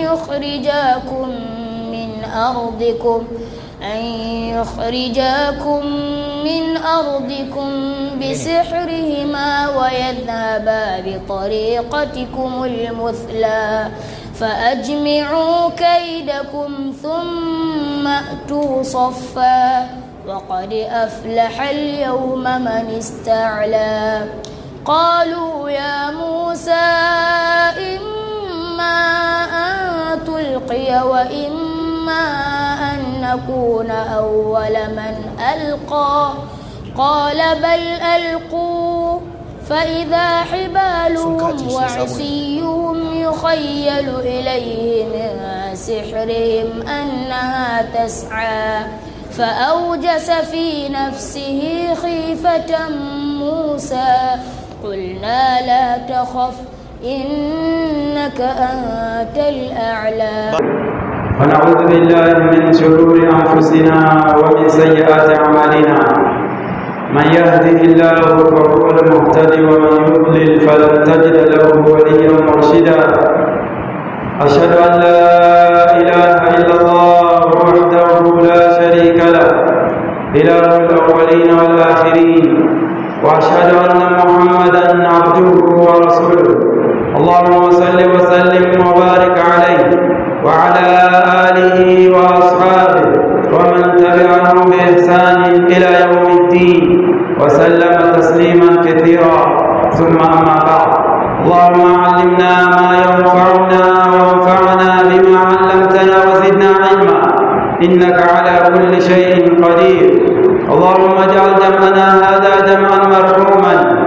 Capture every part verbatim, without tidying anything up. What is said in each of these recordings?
يخرجاكم من أرضكم أن يخرجاكم من أرضكم بسحرهما ويذهبا بطريقتكم المثلى فأجمعوا كيدكم ثم أتوا صفا وقد أفلح اليوم من استعلى قالوا يا موسى إما أن تلقي وإما أن نكون أول من ألقى قال بل ألقوا فإذا حبالهم وعصيهم يخيل إليه من سحرهم أنها تسعى فأوجس في نفسه خيفة موسى قلنا لا تخف إنك أنت الأعلى. ونعوذ بالله من شرور أنفسنا ومن سيئات أعمالنا من يهده الله فهو المهتدي ومن يضلل فلن تجد له وليا مرشدا أشهد أن لا إله إلا الله وحده لا شريك له إله الأولين والآخرين وأشهد أن محمدا عبده ورسوله اللهم صل وسلم وبارك عليه وعلى آله وأصحابه ومن تبعهم بإحسان إلى يوم الدين وسلم تسليما كثيرا ثم أما بعد اللهم علمنا ما ينفعنا وانفعنا بما علمتنا وزدنا علما إنك على كل شيء قدير اللهم اجعل جمعنا هذا جمعا مرحوما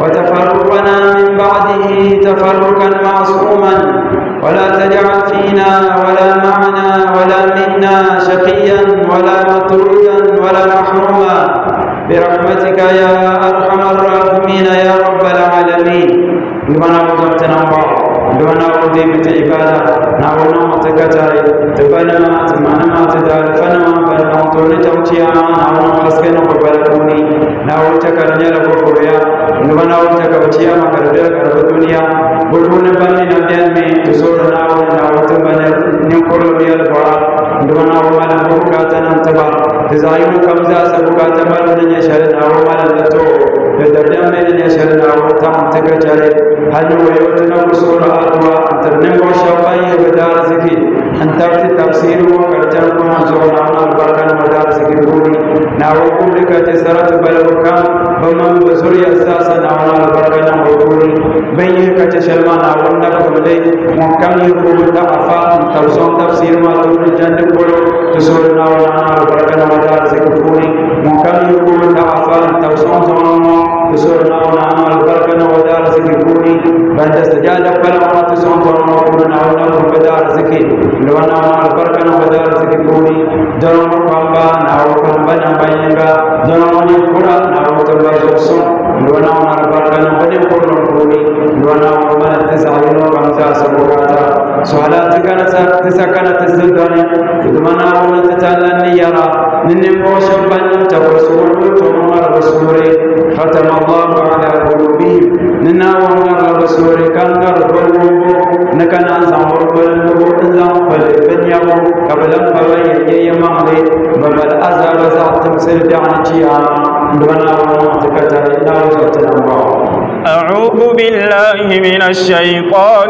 وتفرقنا من بعده تفرقا معصوما ولا تجعل فينا ولا معنا ولا منا شقيا ولا مطرودا ولا محروما برحمتك يا أرحم الراحمين يا رب العالمين. لمن وجبتنا بعض لمن وجبت عبادة نعونا متكتاي تبنما تمنما تدار فنما بلنا تولي توتيانا نعونا خسكنا وبلغوني نعونا تكرنيا لبقوريا لمن وجبت وتياما كرديا كردونيا بلون بني نبيان من تسور نعونا نعونا تبني نقول بيا البرا لمن وجبت بوكاتنا انتبه تزايم كمزا سبوكاتا بلون يشهد نعونا لتو بدردم من يشهد نعونا تام تكتاي هل ويوتنا بسورة أدوى ترنم وشوقي بدار زكي أن تبت تفسير وكرجل ومنزونا البركان بدار زكي بوني نعوكم لك جسرت بلوكان بمن بسوري أساسا نعونا البركان بوني بينك تشلما نعونا كملي محكم يقوم تأفا تفسون تفسير ما دون الجنة بلو تسور نعونا البركان بدار زكي بوني محكم يقوم تأفا تفسون زونا تسور نعونا البركان بدار زكي بوني بعد استجابة فلا تسون تورنا كنا نعونا بدار زكي لو نعونا البركة بدار زكي بوني دون كمبا نعو كمبا نبينغا دون يكورا نعو تبازوسون لو نعونا البركة بدين كورنا بوني لو نعونا ما تسعين وكمزا سبوكاتا سؤالات كانت تسكنت الزنداني كدما نعونا تتعلن يرى ننمو شبان تبرسول تمر رسولي ختم الله على قلوبهم نناونا رسولي كان ربو نكنا زمر بلو انزام بلبنيا قبل بوي يمامي ببل ازاب ذات سلطان جيا دنا تكتر ناوزتنا. أعوذ بالله من الشيطان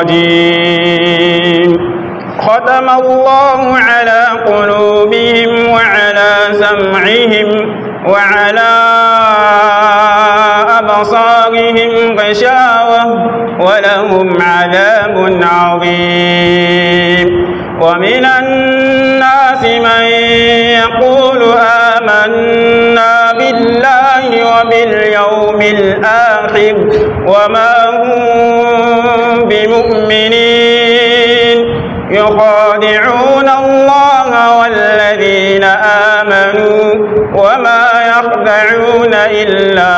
الرجيم. ختم الله على قلوبهم وعلى سمعهم وعلى أبصارهم غشاوة ولهم عذاب عظيم. ومن الناس من يقول آمنا بالله وباليوم الآخر وما هم بمؤمنين يخادعون الله والذين آمنوا وما يخدعون إلا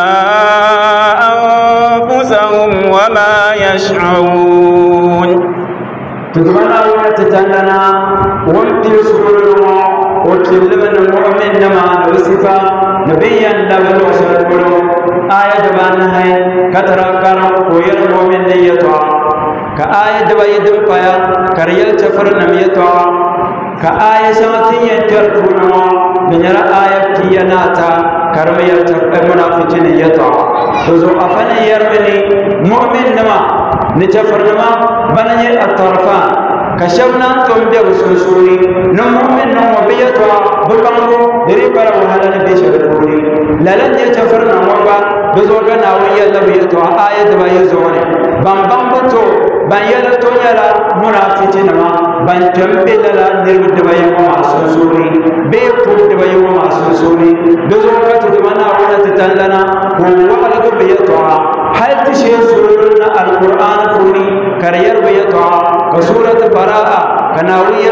أنفسهم وما يشعرون. تتمنى وتتنى وانتي سبحانه وتلمن المؤمن نما وصفا نبيا لبن وسلم آية جبان هاي كترى كرم وير المؤمن يطاع ka aya daba yidum paya kariyal chafar namiyata ka aya samatin yantar tunawa binyara aya tiyanata karmiyal chafar munafiqin yata dozo afana yarmini mu'min nama ni chafar nama bananye at-tarfan كشفنا توم بيا وسوسوري نمؤمن نمو بيتوا ببانغو دري برا وهلا نبيشر فوري لالن دي تفرنا موبا بزوجا ناوية لبيتوا آية دبايا زوني بام بام بتو بان يلا تو يلا منافقين ما بان جنبي للا نرو دبايا وما سوسوري بيكو دبايا وما سوسوري بزوجا تدمنا ولا تتلنا هو ولا بيتوا هل تشي سورنا القرآن فوري كرير بيتوا كسورة براءة كناوية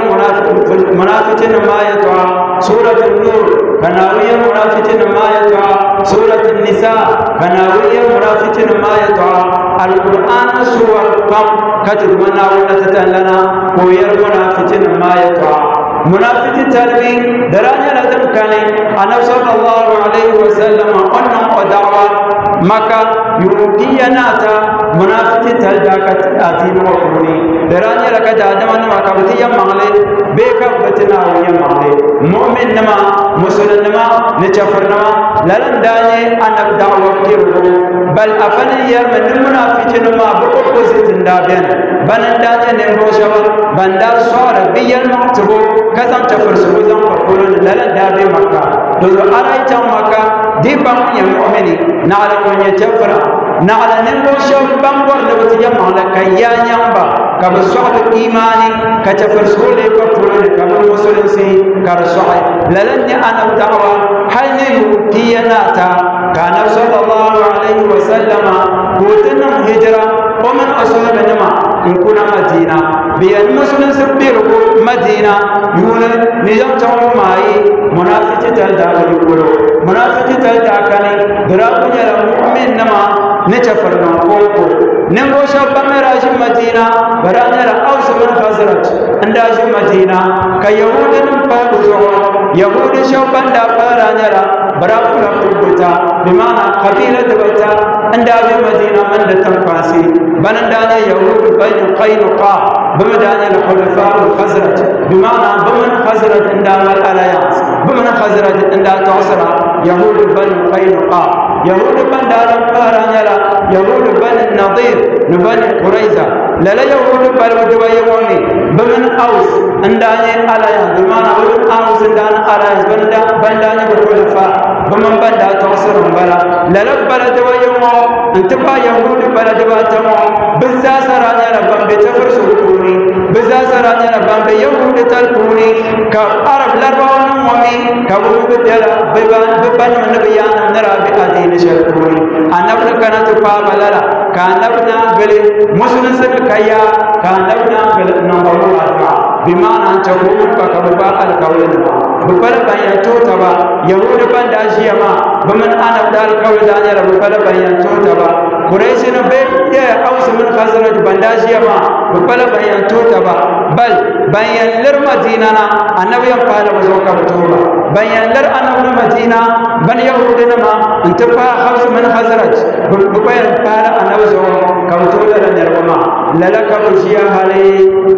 منافقين ما يتوى سورة النور كناوية منافقين ما يتوى سورة النساء كناوية منافقين ما يتوى القرآن سورة قم كتب مناولة تتلنا وير منافقين ما يتوى منافق تلبي درانيا لدم كاني أنا صلى الله عليه وسلم أنهم ودعوة مكة يوكي ناتا منافق تلجاكت آتين وقوني درانيا لك جادما نما كبتيا مغلي بيكا بتنا ويا مغلي مؤمن نما مسلم نما نشفر نما لن داني أنا بدعوة كيرو بل أفني يرمن المنافق نما بقوزة دابين بل داني نمو شبا بندار صار بيا المكتبو كزم شفر سوزم فقولون لن دابي مكة دوزو أرايتا مكة دي بام يمؤمني نعلم من يشفر نعلم نمو شبا ورلوتي يمعلك كيا نيامبا كما صعب إيماني كتفر سولي كفرون كما المسلم سي كرسوحي للني أنا الدعوة هل نيوتي ناتا كان صلى الله عليه وسلم قوتنا هجرة ومن أسلم نما إن كنا مدينة بيان مسلم سبيركو مدينة يولد نجم تعو معي منافق تلدى يقولو منافق تلدى كاني درابو يلا مؤمن نما نتفر نقوكو نمو شابا مراج مدينة برانا أوس من خزرج انداج مدينة كيهود نمبر زوا يهود شابا دا برانا براكو لقبتا بمعنى قبيلة بتا انداج مدينة من دتنقاسي بندانا يهود بين قينقاع بمدانا الخلفاء الخزرج بمعنى بمن خزرج اندام الاليانس بمن خزرج اندا تعصر يهود بين قينقاع يهود بن دار برانا يهود بن النضير نبني قريزة للا يهود بل ودوي يومي بمن أوس انداني عليا بمعنى بمن أوس اندان عليا بندا بنداني بالخلفاء بمن بندا تعصر بلا للا بلا دوي يومو انتبا يهود بلا دوي تمو بزا سرانيا ربان بتفر سلطوني بزا سرانيا ربان بيهود تلقوني كعرب لربان مومي كبرو بدلا ببان ببان من نبيانا نرابي أدين شلقوني أنا بلقنا تبا بلالا كان ابنا بل مسلم سن كيا كان ابنا بل نمبر أربعة بمعنى أن تقول بكبا القول بقول بيان توتبا يهود بنداشيا ما بمن أنا بدال القول دانيا بقول بيان توتبا قريش نبي يا أوس من خزرج بنداشيا ما بقول بيان توتبا بل بيان لر مدينة أنا بيان قال وزوكا بتوبا بيان لر أنا بن مدينة بن يهود نما انتبه خمس من خزرج بقول قال أنا بزوم كوتولا لنرمما للك بشيا علي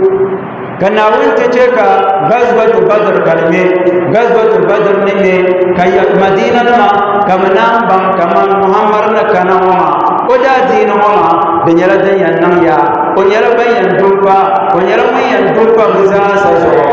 كنا وانت جيكا غزوة بدر كلمة غزوة بدر نمي كي مدينة ما كمنام بام كمان محمد نكنا وما ودا دين وما دنيلا دنيا نميا ونيلا بين دوبا ونيلا بين دوبا بزاس سجوا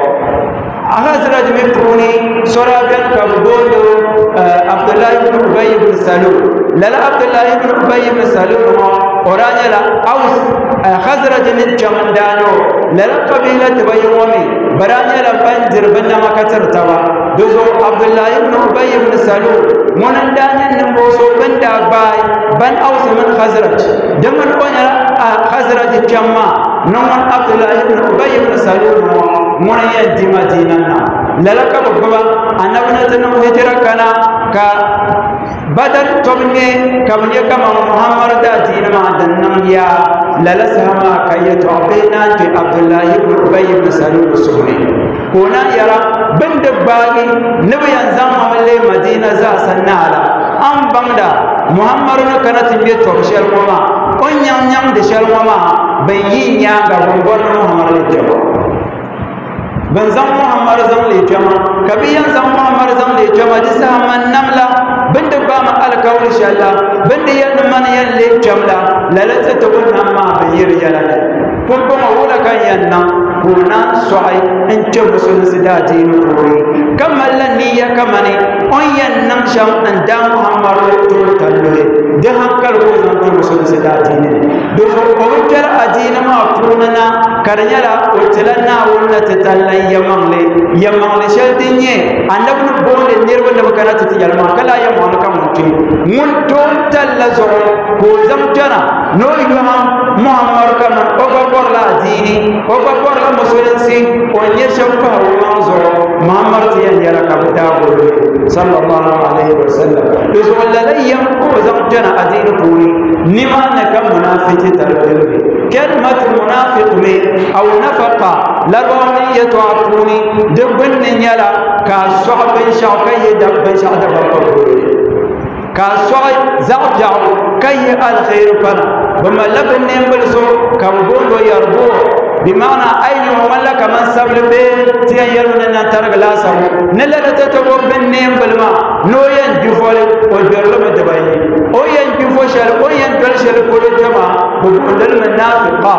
أخذ مفروني سورابين كبودو عبد الله بن أبي بن سلول للا عبد الله بن أبي بن سلول ورانيلا أوس خزرج نجمندانو للا قبيلة بيومي برانيلا بنجر بن مكتر توا دوزو عبد الله بن أبي بن سلول مننداني نموسو بن داباي بن أوس من خزرج دمن بنيلا خزرج جمع نمن عبد الله بن أبي بن سلول من يدي مدينة للا كببا أنا بنتنا هجرة كنا ك بدر تبني كبني كما محمد دين ما دنم يا للا سما كي تعبينا في عبد الله بن أبي بن سلول السوري هنا يرى بند باقي نبي أنزام عملي مدينة زا سنالا أم بندا محمد كانت يميت وبشر مما on nyam nyam de shalwama ban yi nyanga bon bon Muhammad le jama ban zan Muhammad zan le jama kabiyan zan Muhammad zan le jama di saman namla banda ba ma alkawli inshallah banda yan man yan le jamla lalata to wannan ma ban yi yalala kun kuma wala kan yanna kuna soai in ce musul sida dinu kuri kamalla niyya kamane on yannan sham an da Muhammad to talloye da hankal ko zan to musul sida dinu do so ko tar adina ma kunana karnyala o tilanna wonna tatallan yamanle yamanle shaldinye annabu bonde nirbo da bakana tiyalma kala yamma kan mutum mun to talla zo ko zam jana no yuha Muhammad kama o gor la dini o gor la musulunci o nye shakka wa manzo Muhammad tiyan yara ka dawo sallallahu alaihi wasallam do so lalayam ko zam jana adini kuni nima na kan munafiki tarbiyi kalmat munafiq me aw nafaqa la rawiyatu atuni dubun yala ka sahban shaqay dabban shaqda barko ka soy zawja kay al khair fana bama labn nembal so kam bondo yarbo بمعنى أين وملك من سبل بيت تيارون أن ترجع سامو نلا تتوقع بالنيم بالما نوين جفول وجرلم تبعي أوين جفوشل أوين جلشل كل جماعة بقول المنافقة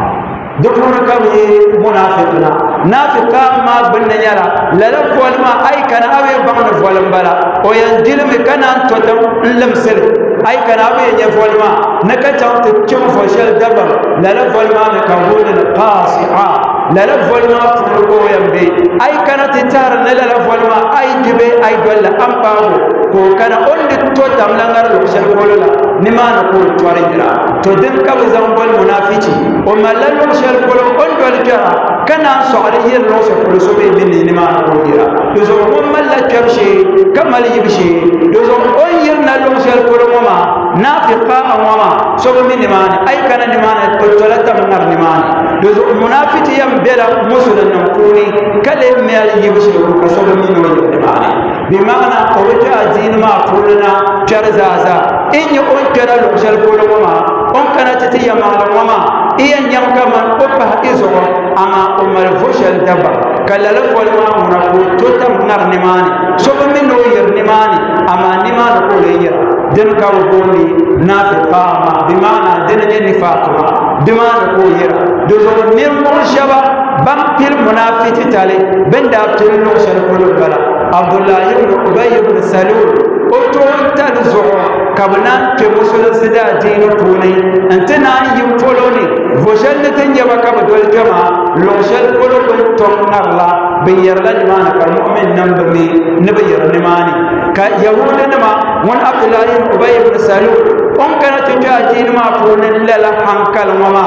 دكتور كمي منافقنا نافقا ما بنيالا لا فول ما أي كان أبي بعن فول بلا أوين جلم كان توتم لمسل أي كان أبي يفول ما نكتم تجمع فشل دبر لا فول ما نكون القاصعة لا فول ما تقول ينبي أي كانت تار لا فول ما أي جبي أي دول أمبارو كو كان أولد توتم لنغر لوشل فول لا نما نقول تواريجرا تودم كابزام فول منافقي وما لا لوشل فول أول دول جرا كان صعريه لوشل فول سوبي مني نما نقول جرا يزور وما لا كبشي كمال يبشي يزور أويرنا لوشل فول وما نافقا وما سوبي مني ماني أي كان نماني قلت تمنر نماني يزور منافق يم بلا مسلم نقولي كلمة يبشي وسوبي مني نماني بمعنى أوجه دين ما قولنا جرزازا إن يكون كذا لوشل فول وما أن كانت تتيا مال وما إن يم كمان أبه إزور أما أمر فشل دبا كلا لفول ما منقول توتم نر نماني سوف منو ير نماني أما نمان قولي دين كاوبوني نافقا ما بمعنى دين نفاق ما بمعنى قولي دوزور نمو شبا بمبير منافق تالي بندا تلو شرقل بلا عبد الله بن أبي بن سلول أتون تنزعو كابنان كمسل سدا دين كوني أنتنا يفولوني فشل تنجب كابدول جماعة لوشل كلو بنتم نغلا بيرلا جمانا كالمؤمن نمبرني نبير نماني كيهود نما من عبد الله بن أبي بن سلول أم كانت تجا دين ما كوني للا حنكال وما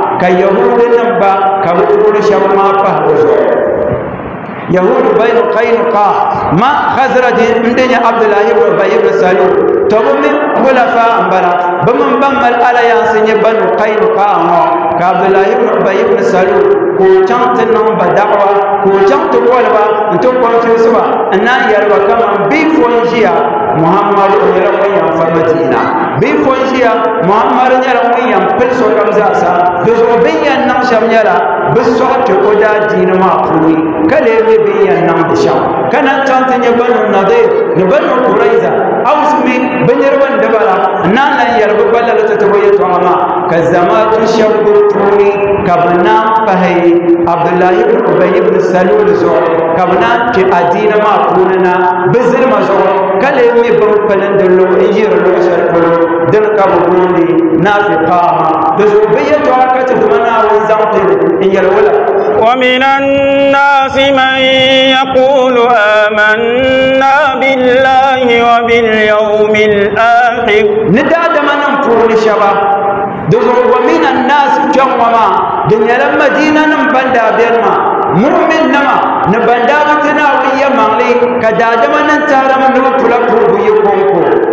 كيهود نمبا كابدول شبما فهوزو يهود بين قينقاع ما خزرج عندنا عبد الله بن ابي بن سلول تبم خلفاء بلا بمن بم الاليانس بن قينقاع عبد الله بن ابي بن سلول كو جانت نم بدعوا كو جانت قولبا انت كونفيسوا ان يروا كما بيفونجيا محمد يروا يا فمدينه بيفونجيا محمد يروا يا بلسو كمزاسا دزو بيان نمشم يرا بسوت قدا دين ما قوي كلمه بيان نم دشا كان تانت نبن نضير نبن قريزه اوسمي بنيرون دبلا نانا يربو بلل تتويت وما كزمات شبطوني كبنا فهي عبد الله بن ابي بن سلول زو كبنا كي ادين ما كوننا بزر ما زو كلمه بمبلن دلو يجير لو شركلو دل كبوني نافقا دزو بيت وقت دمنا وزمت ان يلولا ومن الناس من يقول آمنا بالله وباليوم الآخر نداد من نفور شباب دزو ومن الناس جمما دنيا لما دينا نبندا بيرما مؤمن نما نبندا متنا ويا مغلي كداد من نتارا من نفور كوبو يكونكو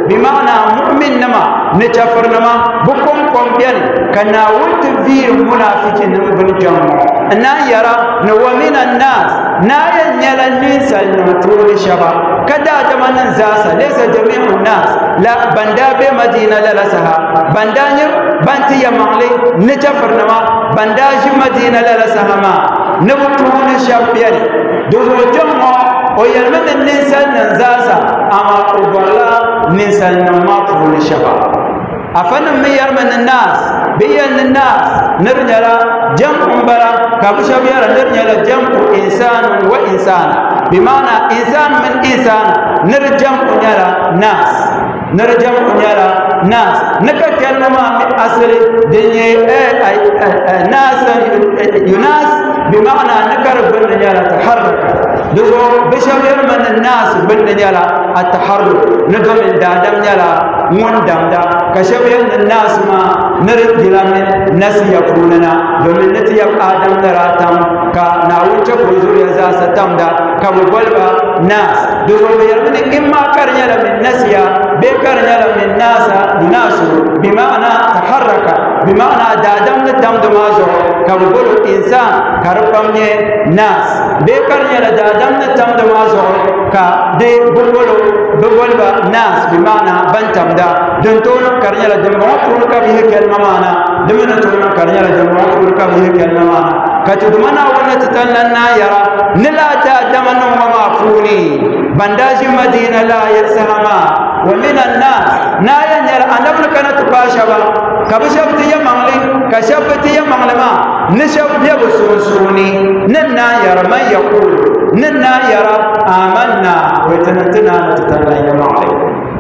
بمعنى مؤمن نما نجفر نما بكم قم بيان كنا وتفير منافق نمبن جمع أنا يرى نو من الناس نايا نيلا الناس المطول شبا كدا جمان زاسا ليس جميع الناس لا بندا بمدينة للسها بندا نير بنتي يمالي نجفر نما بندا مدينة للسها ما نبطون شابيان دوزو جمع ويرمن الناس نزاسا أما أبلا ناس المطول شبا أفنم ميرمن الناس بين الناس نرجلا جمع بلا كابشا بيرا نرجلا جمع إنسان وإنسان بمعنى إنسان من إنسان نرجم نرى ناس نرجم نرى ناس نكتلنا من أصل دنيا ناس يناس بمعنى نكرب بالنجالة تحرك دزو بشبير من الناس بالنجالة التحرك ندم دادم نجالة من دم دا كشبير الناس ما نرد من ناس يقولنا ومن نتيب آدم نراتم كناوچ فوزور يزاس تم دا كمبلغ ناس دزو بير من إما كرنيا من نسيا بكرنيا من ناس ناس بمعنى تحرك بمعنى دادم ندم دمازو كمبلغ إنسان كربمني ناس بكرنيا دادم ندم دمازو كدي بلغلو بلغلو ناس بمعنى بنتم دا دنتون كرنيا دموكون كبيه كلمة مانا دمنتون كرنيا دموكون كبيه كلمة مانا كتدمنا ونتتلنا يرى نلا دادمن وما فوني بنداج مدينة لا يرسهما ومن الناس نايا يرى أنبن كانت باشبا كبشبت يمغلي كشبت يمغلما نشب يبسوسوني ننا يرى من يقول ننا يرى آمنا ويتنتنا نتتلنا يمغلي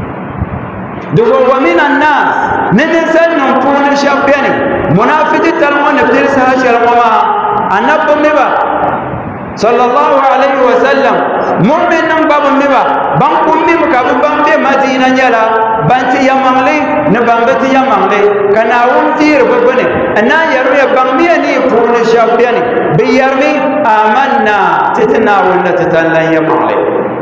دغو ومن الناس ننسل نكون شابيني منافق تلمون بدرسها شرمما النبي مبا صلى الله عليه وسلم مؤمن باب مبا بانكم مبا كابن في مدينة جلا بانتي يمانلي نبانبتي يمانلي كنا ومتير ببني أنا يروي بانميني فون شابيني بيرمي آمنا تتناول تتنلا يمانلي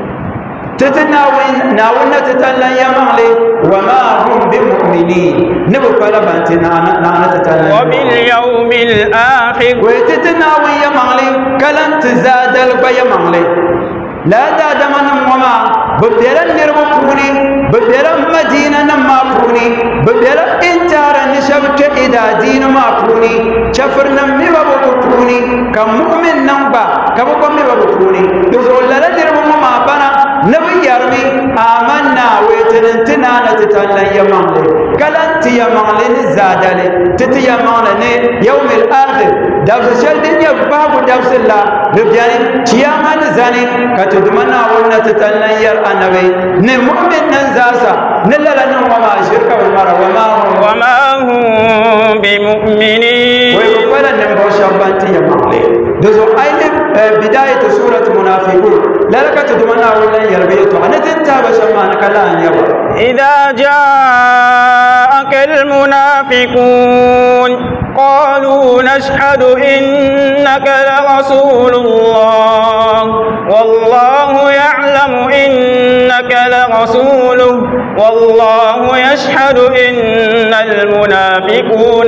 تتناول ناولنا تتنلا يمانلي وما هم بمؤمنين نبقى لبنتنا نانا تتنلا وباليوم الآخر وتتناول يمانلي كلن تزاد البيمانلي لا داد من وما ببدلا نربطوني ببدلا مدينة ما فوني ببدلا انتار نشبت إذا دين ما فوني شفرنا مبا بطوني كمؤمن نمبا كمؤمن مبا بطوني يقول لنا نربط ما بنا نبي يرمي آمنا ويتنتنا نتتنى يمانلي كلن تيمانلي نزادلي تتيمانلي يوم الآخر دفس شلدين يباب دفس الله نبجاني تيامان زاني كتدمنا ونتتنى يرأنبي نمؤمن ننزاسا نللنا وما شرك والمرى وما هم وما هم بمؤمنين ويقول نمبر شابان تيمانلي دزو أين بداية سورة منافقون لا لك تدمنا ولا يربيتو أنا تنتاب شمانك لا أن يبا إذا جاءك المنافقون قالوا نشهد إنك لرسول الله والله يعلم إنك لرسوله والله يشهد إن المنافقون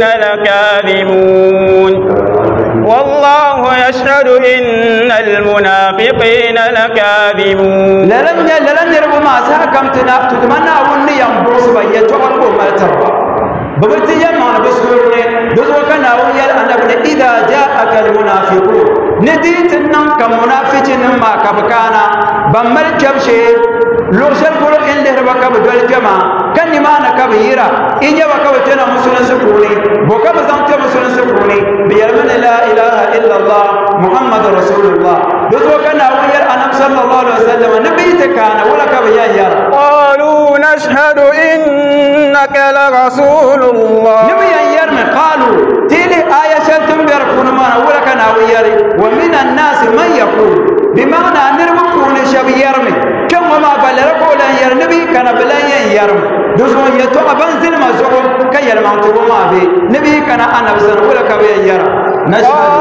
لكاذبون والله يشهد إن المنافقين لكاذبون للم للم يربو ما ساكم تتمنى وني ينبوس بيتوقع مرتبا ببتي يمان بسورني دوزوكنا ويا أنا بن إذا جاءك المنافقون نديت النم كمنافق ما كبكانا بمر جبشي لوسل كل إن له بكاب دول جما كن ما نكبيرا إن جوا كبتنا مسلم سكوني بكاب زمت مسلم سكوني بيرمن لا إله إلا الله محمد رسول الله دوزوكنا ويا أنا صلى الله عليه وسلم نبيت كان ولا كبيا يرى قالوا نشهد إنك لرسول الله نبيا يرمي قالوا تيلي آية شلتم بيركون ما ولا كان وياري ومن الناس من يقول بمعنى نرمكون شبي يرمي كم ما بلركو لن يرنبي كان بلن يرمي دوسو يتو أبنزل مزعوم كي يرمانتو ما بي نبي كان أنا بزن ولا كبيا يرى قالوا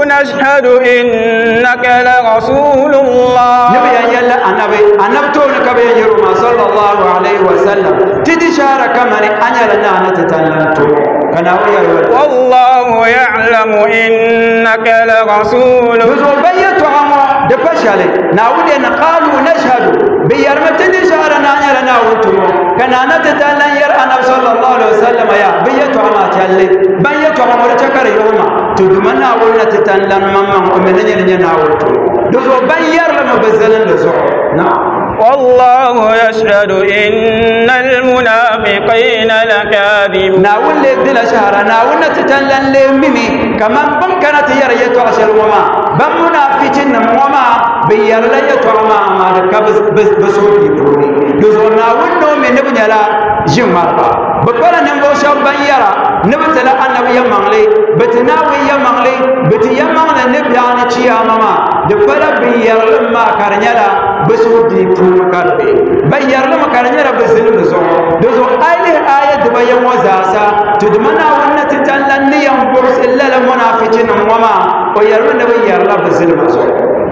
نشهد إنك لرسول الله نبي يلا النبي النبي تون كبي يروما صلى الله عليه وسلم تدي شهر كمان أنيا لنا نتتنتو كنا ويا والله يعلم إنك لرسول بزول بيتو عمو دبشالي ناودي نقالوا نشهد بيرم تدي شهر أنيا لنا وانتم كنا نتتنن ير النبي صلى الله عليه وسلم يا بيتو عما تالي بيتو عمو رتكر يوما تدمنا ولنا تتنن ممن ومنين ينا وانتم دوزو بير لما بزلن دوزو نعم والله يشهد إن المنافقين لكاذبون ناول لدل شهر ناول نتتلن لممي كمان بم كانت يريت عشر وما بم منافقين وما بير لا يتوما ما كبس بس بسوي بوري دوزو ناول نوم نبني لا جمارا بقول نمبو شاب بيرا نبتلا النبي يمغلي بتناوي يمغلي بتيمغنا نبي عن تشيا ماما دبلا بير لما كرنيلا بسودي بور كربي بير لما كرنيلا بزلم زو دوزو ايله ايه دبيا وزاسا تدمنا ون تتلن ينبرس الا المنافقين وما ويرون بير لا بزلم زو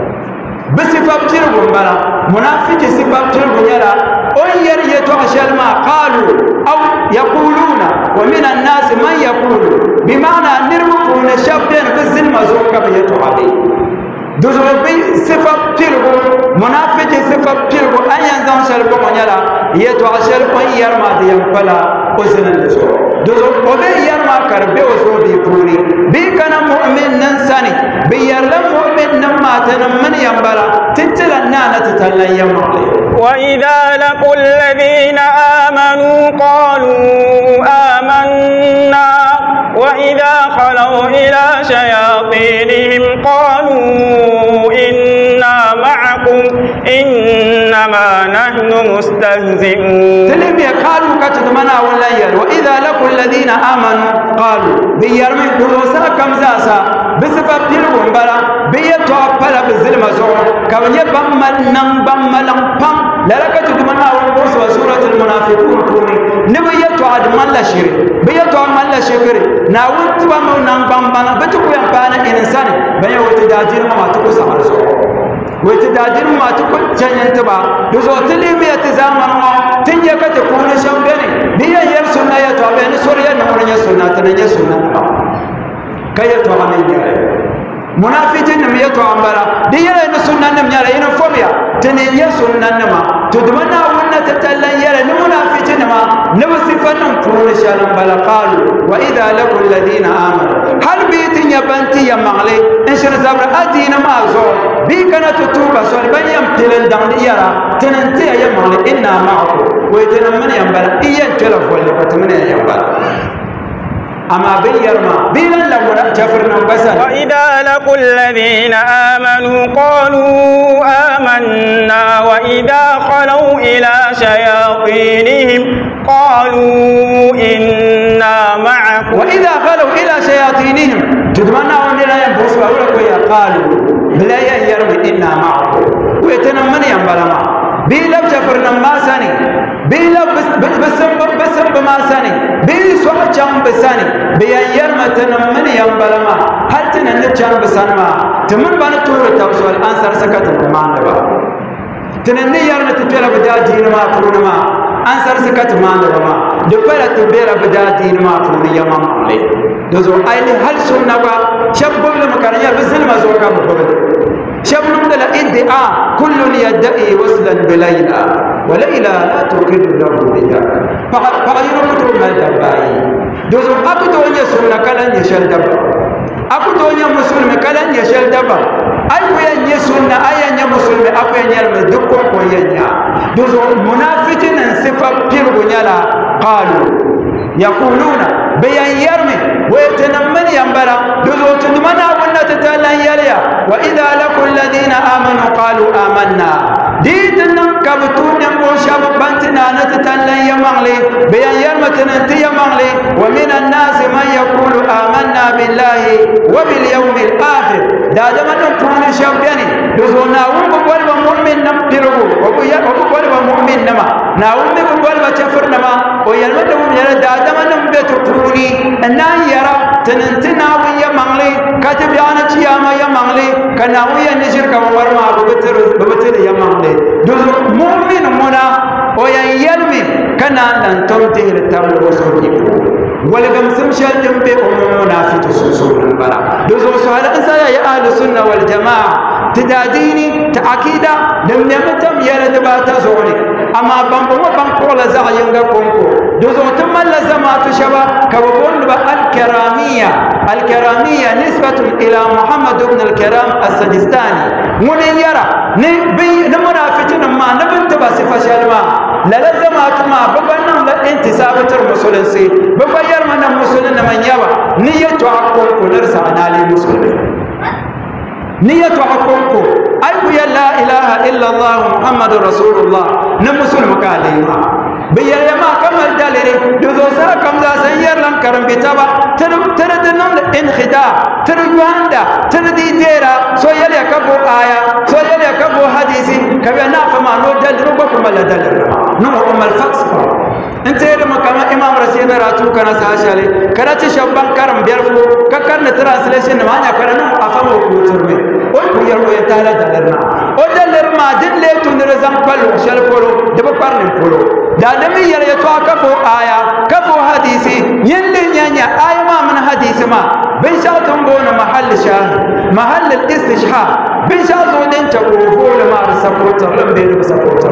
بصفه ترغم بلا منافق صفه ترغم يلا وير يتعشل ما قالوا او يقولون ومن الناس من يقول بمعنى نرمقون شابين بزلم زو كبيتو عليه دوزو بي صفه ترغم منافق صفه ترغم ان ينزل شلبو يلا يتعشل وير ما ديم فلا وزن الزو دوزو وبي يرما كربي وزودي بوري بي كان مؤمن ننساني بي يرلم مؤمن نما تنمن ينبرا تتلنا نتتلن يمغلي وإذا لقوا الذين آمنوا قالوا آمنا وإذا خلوا إلى شياطينهم قالوا إنا معكم إنما نحن مستهزئون تلم يقالوا كتدمنا والليل وإذا لقوا الذين آمنوا قالوا بيرمي دروسا كم زاسا بسبب تلهم بلا بيتوا بلا بزلم زور كم يبمل نم بمل بام لرك تدمنا والبوس وسورة المنافقون كوني نبيتوا عدمان لا شيء بيتوا عدمان لا شيء ناوت بامو نم بام بام بتكو يبانا إنسان بيا وتداجين ما تكو سمر زور وتداجين ما تكو جنين تبا دوزو تلم يتزامن ما تنجا كتكون شمبني بيا يرسلنا يتوا بين سوريا نورنا سنة تنجا سنة كي يتوا من يرى منافقين نم يتوا عمبرا دي يرى نسنة نم يرى ينفوميا تنجا سنة نما تدمنا ونا تتلن يرى نمنافقين ما نوصفن نفور شالم بلا قالوا وإذا لقوا الذين آمنوا هل بيتن يبنتي يمغلي إنشر زبر أدين ما زور بيكنا تتوبة سوال بنيام تلن دعن يرى تننتي يمغلي إنا معكم ويتنمن ينبلا إيان تلف ولا بتمنى ينبلا أما بيرما بيلن لولا جفرنا بسن وإذا لقوا الذين آمنوا قالوا آمنا وإذا خلوا إلى شياطينهم قالوا إنا معكم وإذا خلوا إلى شياطينهم تدمنا وندنا ينبوس وأولك ويا قالوا بلا يرمي إنا معكم ويتنمن ينبلا بيلب جفرنا ما سني بيلب بسم بسم بما سني بيل سوى جام بسني بيان متنمن ينبلا ما هل تنن جام بسني ما تمن بنا تور تبصر أنصار سكت ما نبا تنن يرن تجلا بدا دين ما كون ما أنصار سكت ما نبا ما دبلا تبلا بدا دين ما كون يمام عليه دوزو أيل هل سنة با شباب لما كان يبزل ما زوجا مبرد شباب نمدل إدعاء كل يدعي وصلا بليلى وليلى لا تقر له بذاك فغير مطلوب ما دباي دوزو أكو دونيا سنة كلام يشل دبا أكو دونيا مسلم كلام يشل دبا أي وين يسنة أي يا مسلم أكو ينير مدكم وينيا دوزو منافقين صفة بيرغنيا قالوا يقولون بيان يرمي ويتنمن ينبرا دوزو تدمنا ونا تتلن يليا وإذا لقوا الذين آمنوا قالوا آمنا ديتنا كبتون يمو شاب بنتنا نتتلن يمغلي بيان يرمتنا انت يمغلي ومن الناس من يقول آمنا بالله وباليوم الآخر دادما نكون شابيني دوزو ناوم بقلب مؤمن نمتلغو obu ya obu ko ba mu'min nama na wummi ko ba kafir nama o yalma da mum yara da adama nam betu puni na yara tanantina wiya mangli katib yana ciyama ya mangli kana wiya ni shirka warma abu betir betir ya mangli do mu'min mona o ya yalmi kana dan tomte tamu wasoji wala gam sam shal dembe o munafiqu susun bara do so so hada sa ya ahlus sunna wal jamaa tidadini ta akida dam nematam yala da ba ta so ne amma ban ko ban ko la za yanga konko do so tamma la zamatu shaba ka bon ba al karamiyya al karamiyya nisbatu ila muhammad ibn al karam as-sajistani mun yara ne bi na munafiqin ma na bin ta ba sifa shalma la la zamatu ma baban nan la intisabatul musulunci baban yar mana musulun na man yawa niyyatu akon ko narsa anali musulmi niyyatu akon ko ay ya la ilaha illa allah muhammadur rasulullah na musulmi ka alayma biyar yama kamal dalire dozo sa kam za san yar lan karam bitaba tan tan nan inkhida tan yuanda tan di dera so yale kabo aya so yale kabo hadisi kabe na fama no daliro ko kuma la daliro no umal faqs انت يا كما امام رسول راتو كان ساشالي كراتي شبان كرم بيرفو ككن ترانسليشن ما يا كرنا افامو كوترمي او يرو يتالا دلرنا او دلرما دين لي تنرزم بل شل فولو دب قرن فولو دا نمي ير يتوا كفو آية كفو حديثي يلي نيا آية ما من حديث ما بيشاتون بون محل شاهد محل الاستشهاد بيشاتون انت وفول ما سبوتر لم بين سبوتر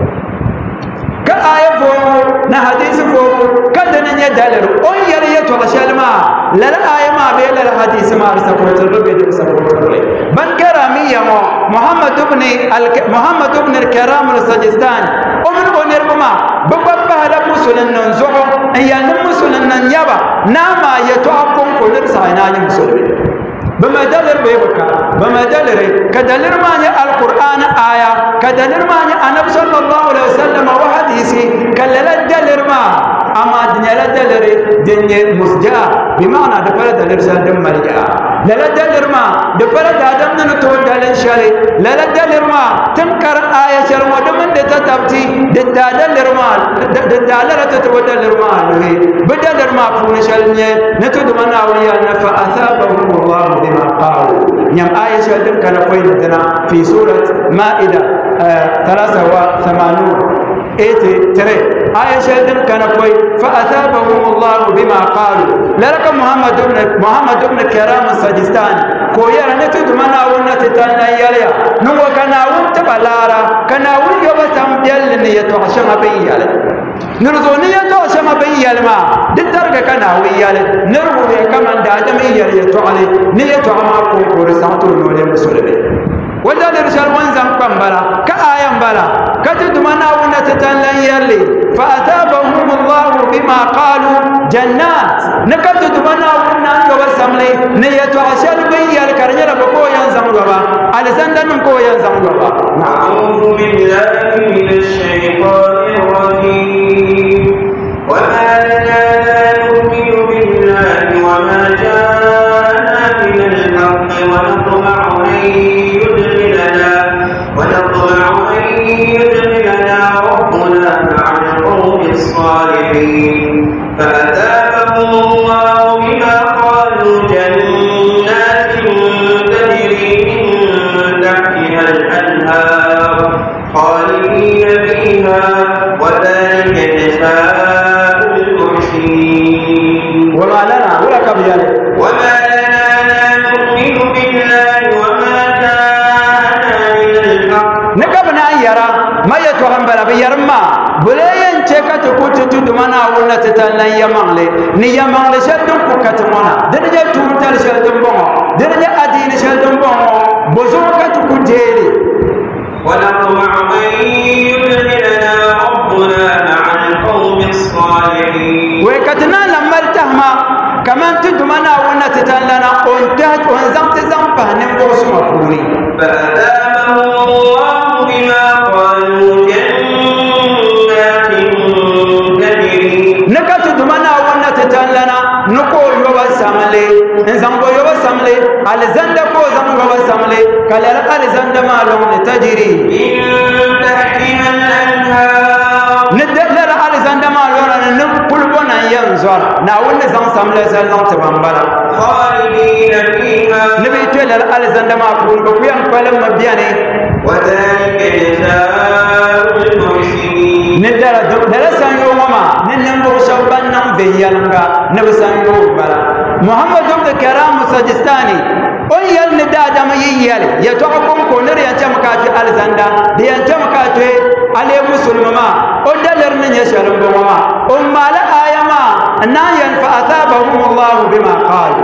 ka aya fo na hadisi fo kada nan ya dalar on yar ya to shalma la la aya ma be la hadisi ma sa ko to be da sa ko to ban karami ya mo muhammad ibn al muhammad ibn al karam al sajistan o min ko ner kuma babba ba hada musulun nan zo ya nan musulun nan yaba na ma ya to akon ko ner sa ina ni musulmi بما دلر بيبكا بما دلر كدلر ماني القرآن آية كدلر ماني النبي صلى الله عليه وسلم وحديثي كلا دلر ما أما الدنيا لا دلر دنيا مسجا بمعنى دفر دلر سالدم مرجع لا دلر ما دفر دادم نتو دلر شالي لا دلر ما تنكر آية شال ودمن دتتبتي ددلر ما ددلر تتو دلر ما بدلر ما فون شالني نتو دمنا ويا فأثابهم الله بما قالوا نعم آية شهدم كان قيلتنا في سورة مائدة آه ثلاثة وثمانون ايتي تري آية شهدم كان قيل فأثابهم الله بما قالوا لرك محمد بن محمد بن كرام السجستاني كويرا نتود منا ونتتنا يليا نو كنا ونتبلارا كنا ونيوبسم ديال نيتو عشان بيالي نرزونية توشما بيال ما دترك كنا ويال نرو يا كمان دادم يال يتوالي نيتو عما كوكور ساتو نولي مسلمين ولا نرجال وانزم قنبلا كآيام بلا كتد منا ونتتنا يلي فأثابهم الله بما قالوا جنات نكتد منا ونانك وسملي نيتو عشان بيال كرنيلا بكو ينزم غبا على سندن كو ينزم غبا أعوذ بالله من الشيطان الرجيم وما لنا لا نؤمن بالله وما جاءنا من الحق ونطمع أن يدخلنا ونطمع أن يدخلنا ربنا مع القوم الصالحين فأثابهم الله بما قالوا جنات تجري من تحتها الأنهار خالدين فيها وذلك جزاء المحسنين وما لنا ولا كبيان وما لنا لا نؤمن بالله وما جاءنا من الحق نكبنا يرى ما يتوهم بلا بيرما بلين تكت كنت تدمنا ولا تتلن يمانلي ني يمانلي شدن كتمنا درجة تومتل شدن بون درجة أدين شدن بون بزوكة كنتيري ونطمع أن يدخلنا ربنا مع القوم الصالحين وكتنا لما التهما كمان تدمنا ولا تتلنا انتهت وانزمت زنبه نمبوس مفهومي فأثابهم الله بما قالوا جنات تجري نكت دمنا ولا تتلنا نقول يوبا ساملي انزمبو يوبا ساملي على زندكو زم وسملي كلا الأرزان دمالون تجري من تحتها الأنهار ندل الأرزان دمالون نقول بنا ينزل ناول زم سملي زلنا تبامبلا خالدين فيها نبي تقول الأرزان دمالون بقيان كلام مبياني وذلك جزاء المحسنين ندل درسان يوما ننبو شبنا في يلنغا نبسان يوما محمد بن كرام سجستاني on yal ne da da mai yal ya to akon ko ne ya jama ka ji alzanda da ya jama ka ji ale musulmama on dalar ne ya sharin goma on mala ayama na yan fa asabahum Allah bima qalu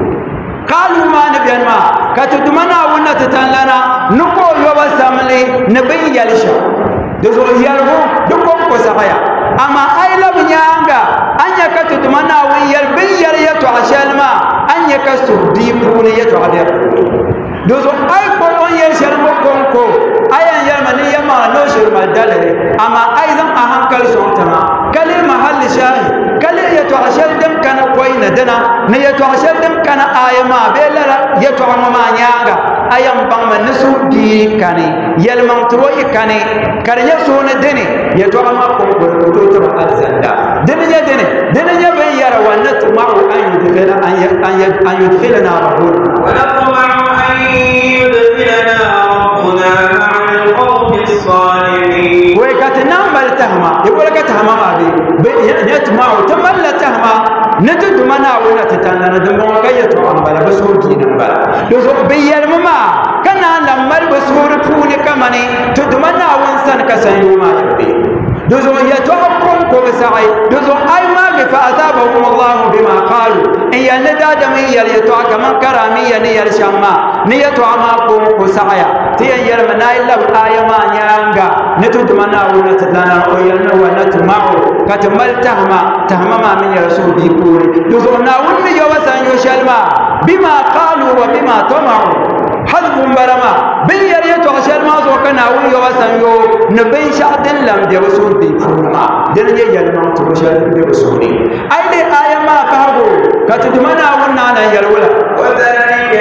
qalu ma nabiyan ma ka tudumana wannan tatallana nuko yo basamle ne bin yalsha da zo yalgo dukon ko sahaya amma ai lam nyanga anya ka tudumana wan yal bin yal ya to ashalma anya ka sudi puni ya to ader dozo ai ko on yel sharmo konko ayan yal mani yama no shirma dalare amma ai zan a hankal son tama kale mahalli shahi kale ya to ashal dam kana koina dana ne ya to ashal dam kana ayama belara ya to mama nyanga ayam bang manisu di kane yel mang tro ikane karya so ne dene ya to amma konko to to alzanda dene ya dene dene ya be yara wannan tumaru an yudkhila an yudkhilana rabbuna ونطمع أن يدخلنا ربنا مع القوم الصالحين ويكاتنا مال تهما يقول لك تهما ما بي يتمع تمل تهما نتدمنا ولا تتانا ندمون كيتو أمبلا بسور دين أمبلا يزوق بيال مما كنا نمال بسور فوني كماني تدمنا ونسان كسان يوما يبي دوزو يتوقعون كوبسعي دوزو أي ما فأثابهم الله بما قالوا إن يندى دمي يليتوع كمان كرامي ينير شما نيتوع ما كوم كسعيا تيا يرمنا إلا آية ما نيانغا نتدمنا ونتدلنا ويلنا ونتمعو كتمل تهما تهما ما من يرسول بيقول دوزو ناون يوسان يشلما بما قالوا وبما طمعوا حذف برما بير يتو عشان ما زو كان اول يو وسان يو نبي شادن لم دي رسول دي فرما دين يلما تو شادن دي رسول اي دي ايه ما كهبو كتدمنا ونا انا يلولا وذلك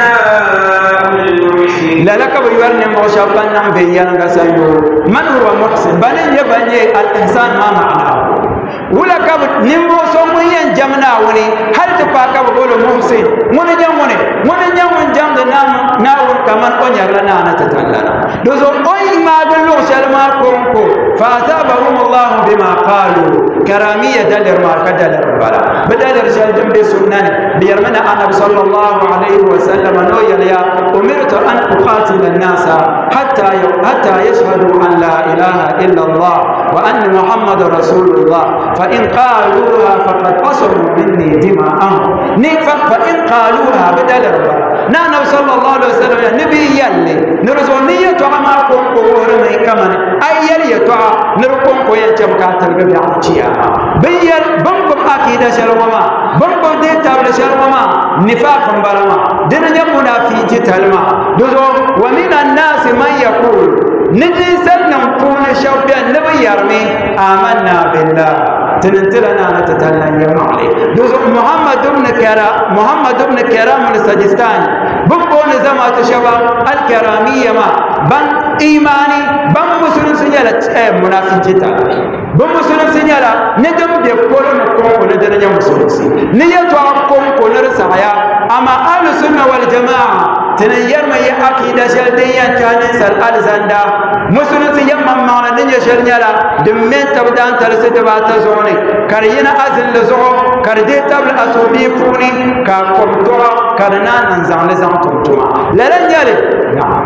جزاء المحسنين لا لك بيورن ما شابن نم بيان غسايو من هو محسن بني يبني الاحسان ما معناه ولا كاب نيمبو سومو ين جامنا وني هل تفا كاب بولو محسن من جاموني من جامون جام نام ناون كمان اونيا انا تتلانا دوزو اوي ما دلو شلما كونكو فاثابهم الله بما قالوا كراميه دلر ما كدلر بلا بدلر شل دم بسنن بيرمنا انا صلى الله عليه وسلم نو يا امرت ان اقاتل الناس حتى حتى يشهدوا ان لا اله الا الله وان محمد رسول الله فإن قالوها فقد قصروا مني دماءهم نفق فإن قالوها بدل ربنا نانا صلى الله عليه وسلم نبي يلي نرزونية تعماركم قوور من كمان أي يلي تعا نركم قوية جمكات القبل عمتيا بيال بمكم أكيد شلوما بمكم دي تابل شلوما نفاق برما دنيا منافي جتلما دوزو ومن الناس من يقول نجي سنم كون شوبيا نبي يرمي آمنا بالله تنتلنا نتتلنا يوم عليه دوز محمد بن كرا محمد بن كرام السجستاني بقون زما تشبا الكرامية ما بن إيماني بن مسلم سنجلا منافق جتا بن مسلم سنجلا ندم دي كولن كونكو ندرجة مسلم سي نيتو كونكو نرسعيا أما أهل السنة والجماعة تنير ما يأكيد شلديا كان سر الزندا مسلم يما ما نيا شرنيلا دمن تبدان ترسد بات زوني كرينا أزل لزو كردي تبل أسودي فوني كقبطوا كرنا ننزع لزام تمتما لا لا نيالي نعم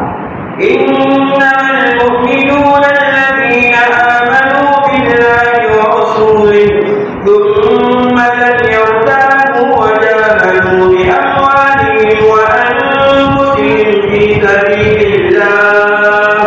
إنما المؤمنون الذين آمنوا بالله ورسوله ثم لم يرتابوا وجاهدوا بأموالهم وأنفسهم في سبيل الله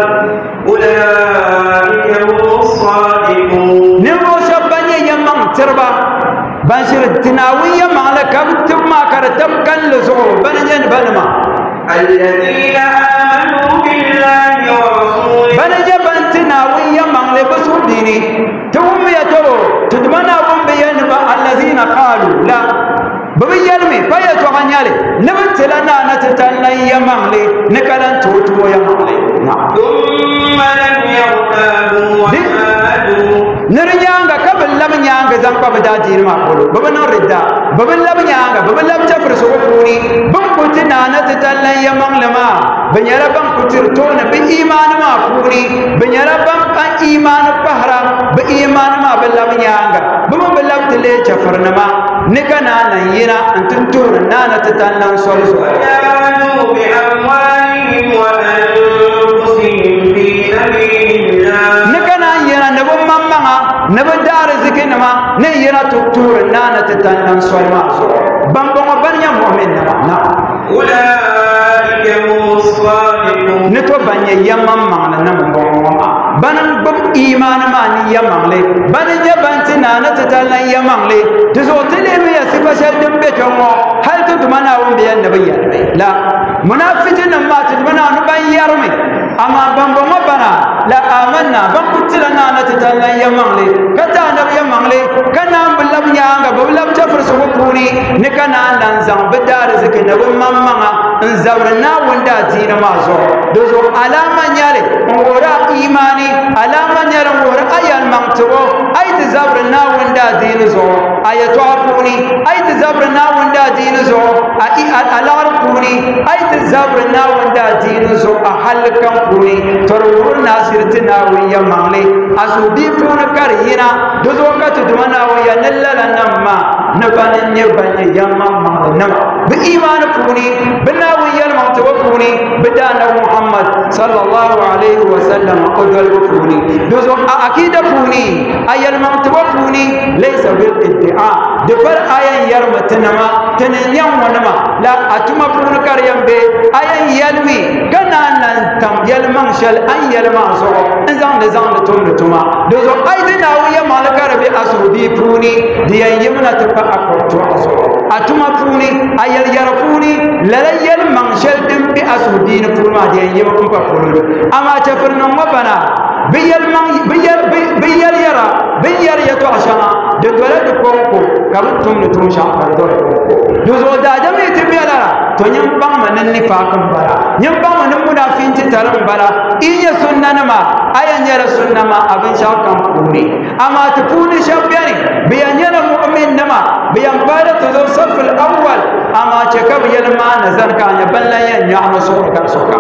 أولئك هم الصادقون نمو شبانيا يمم تربا بانشر التناوية معلك كبتب ما كرتب كان لزعو بنجن بنما الذين آمنوا بالله ورسوله بنجن بنتناوية معلك بسور ديني توم يتو تدمنا وم بينبا الذين قالوا لا ببيالمي بيتو غنيالي نبت لنا نتتنا يمغلي نكلن توتو يمغلي ثم لم يرتابوا وجاهدوا نريانغا قبل لم يانغا زنقا بدادين ما قولوا ببن الردا ببن لم يانغا ببن لم تفرس وقوني بنكتنا نتتنا يمغلي ما بنيرا بنكتر تون بإيمان ما قوني بنيرا بنكا إيمان بحرا بإيمان ما بلم يانغا بمن بلم تلي جفرنما نكنا نينا أنتم تون نانا تتنا سولسو وجاهدوا بأموالهم وأنفسهم في سبيل الله نكنا ينا نبو ماما نبو دار زكينما نينا تطور نانا تتنا سولما بمبو بنيا مؤمن نما أولئك هم الصادقون نتو بنيا يمم مانا نمبو banan bab iman mani yamangle banan yabantina na tatalla yamangle tizo tilemi ya sifa shaddin be tongo hal tuntu mana won be yanda bayyana la munafiqin ma tudmana nu ban yarmi amma bambo mabana la amanna ban kutilana na tatalla yamangle kata na yamangle kana bulab nyanga bulab tafur su kuni ni kana nan zan bidar zikin na mamma nzawrna wanda dina mazo dozo alama nyale ngora imani alama nyare ngora ayal mangtugo ay tzabrna wanda dina zo ayatu afuni ay tzabrna wanda dina zo ay alar kuni ay tzabrna wanda dina zo ahalkan kuni torur nasirtina wiya mangle asudi fun karina dozo katu dumana wiya nallala namma nabanin yabanya yamma manama bi iman kuni bina wiya mangtugo kuni bidana muhammad sallallahu alaihi wasallam qadal kuni dozo akida kuni ayal mangtugo kuni laysa bil iddia de far ayan yarmatinama tanyan wanama la atuma kuni karyambe ayan yalmi kana nan tam yalman shal an yalma so zan da zan da tum da tuma dozo aidina wiya malaka rabi asudi kuni diyan yimna tafa akorto aso atuma kuni ayal yarfuni lalayal manshal dim bi asudi ni kuma diyan yimma kumpa kulu ama tafirna mabana biyal man biyal biyal yara biyal yato ashana de dole de konko kam tum ni tum sha par dole dozo da jami tibiyala to nyam bang manan ni fa kan bara nyam bang manan munafin ti taram bara iya sunnana ma ayan yara sunnama abin sha kan kuni ama tufuni shabbani biyan yara mu'min nama biyan bada to zo safal awwal ama chakab yalma nazar ka nya ballayan ya maso kan soka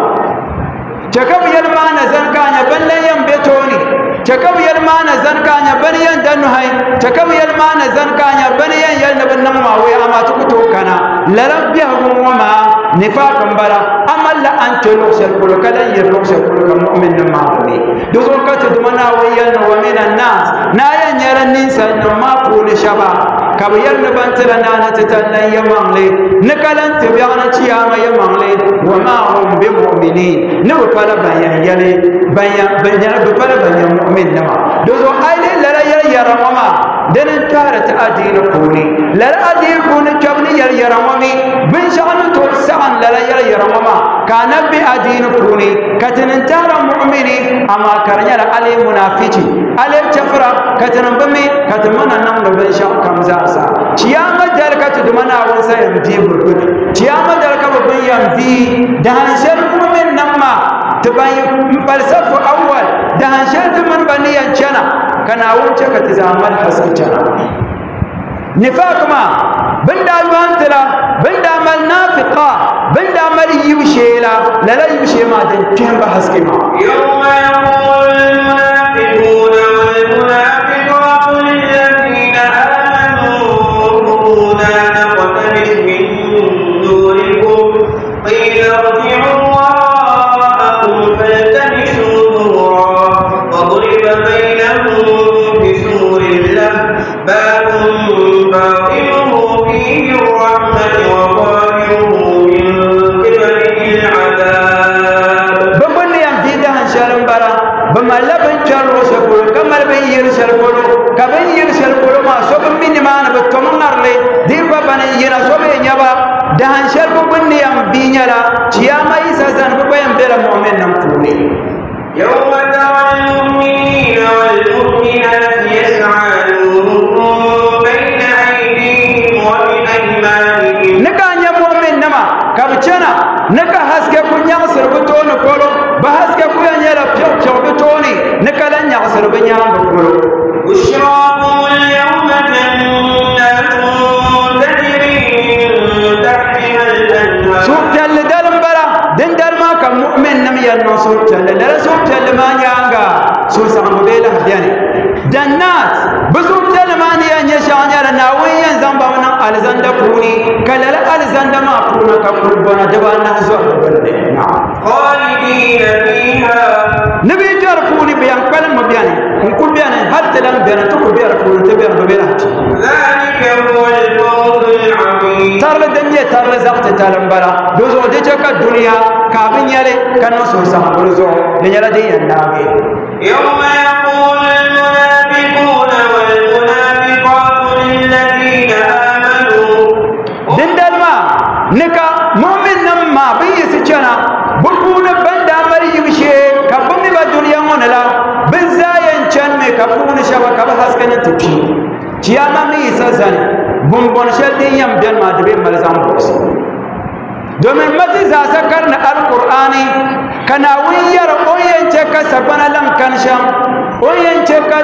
chakab yalma nazar ka nya ballayan betoni chakab yalma nazar ka nya baniyan danu hay chakab yalma nazar ka nya baniyan yal naban nan ma wai ama tukuto kana la rabbihum wama nifaqan bara amalla an tulu sel kulu kala yelo sel kulu kam mu'min ma ni dozo kata dumana wayan wa minan nas na yan yaran nin san ma kulu shaba kabayar na bantala na na tatannan yamangle nakalan tibiyana ciyama yamangle wa ma hum bi mu'minin ne ba fara bayan yale bayan bayan ba fara bayan mu'min nama dozo aile lara yar yaran mama danan tara ta adina kuni lara adina kuni kabni yar yaran mami bin sha'an to sa'an lara yar yaran mama kana bi adina kuni katanan tara mu'mini amma karanya ale munafici ale chafra katanan bami katamana nan da bin sha'an kamza ciyama dalka tu dumana won sai mbi burgun ciyama dalka babban yambi da hanshar mu'min namma tubai falsaf awwal da hanshar man baniyan cana kana wuce ka tizamar hasan cana nifaq ma banda yuantira banda mal nafiqa banda mal yushela la la yushema dan kemba haskima yawma yaqul munafiquna wal munafiqatu lilladhina dahan sharbu bunni yam binyala ciyama isa zan bu bayam bela mu'min nam tuni yawma taral mu'minina wal mu'minati yas'a nuruhum bayna aydihim wa bi aymanihim naka nya mu'min nama chana naka haske ku nyaasir bu toni kolo ba haske ku yanyela pyo pyo bu toni naka la nyaasir bu nyam bu kolo بشراكم اليوم جنات تجري من تحتها الأنهار سوق جل دلم برا دن دلما كمؤمن نم ينو سوق جل لا سوق جل ما نيانغا سوق سام بيلا يعني جنات بسوق جل ما نيانيا شانيا ناويا زامبا من الزند كوني كلا الزند ما كونا كقربنا جبانا زور نعم خالدين فيها نبي جاركوني بيان كلام بياني نقول بياني حتى لم بيان تقول بياركوني تبيان بيرات ذلك هو الفوز العظيم ترى الدنيا ترى زقت تلم برا دوزو ديجك الدنيا كابين يلي كانوا سوسا بروزو لنيلا دي الناقي يوم يقول المنافقون والمنافقات للذين آمنوا دندل ما نكا مؤمن نما بيسجنا بكون بندا مريم شيء كبني بالدنيا منلا بنزاين كان مكبون شبا كبهاس كنا تبشي كياما ميسا زاني بمبون شدي يم دل ما دبي ملزام بوس دومن متي زاسا كرنا القرآني كنا وير اوين تشكا سبنا لم كنشم اوين تشكا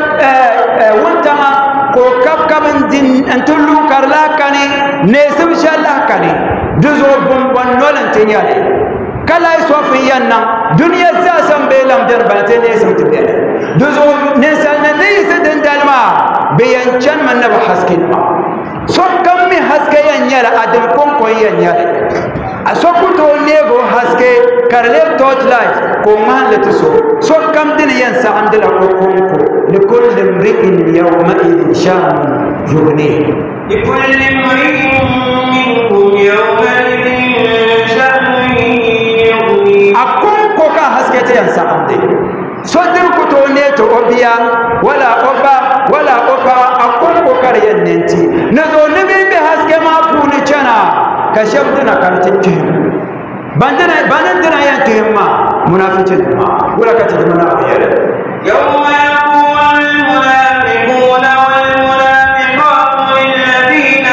وانتما ko kap kaban din antulu karla kani nesum shallah kani duzo bum bon nolan tinyale kala sofi yanna dunya zasam belam der balate nesum tibele duzo nesal na neyse den dalma bayan chan man na haskin ma so kam mi haske yanyala adam kon ko yanyala asokuto nego haske karle torchlight ko man letiso so kam din yan sa amdala ko konko لكل امرئ يومئذ شأن يغنيه لكل امرئ منهم يومئذ شأن يغنيه أكون كوكا هسكتي ينسى عمدي صدر كتوني تو أبيا ولا أبا ولا أبا أكون كوكا يننتي نزو نبي بهسك ما بوني چنا كشفتنا كارتجهم بندنا بندنا ينتهم ما منافقين ما ولا كتب منافقين يوم يقول المنافقون والمنافقات للذين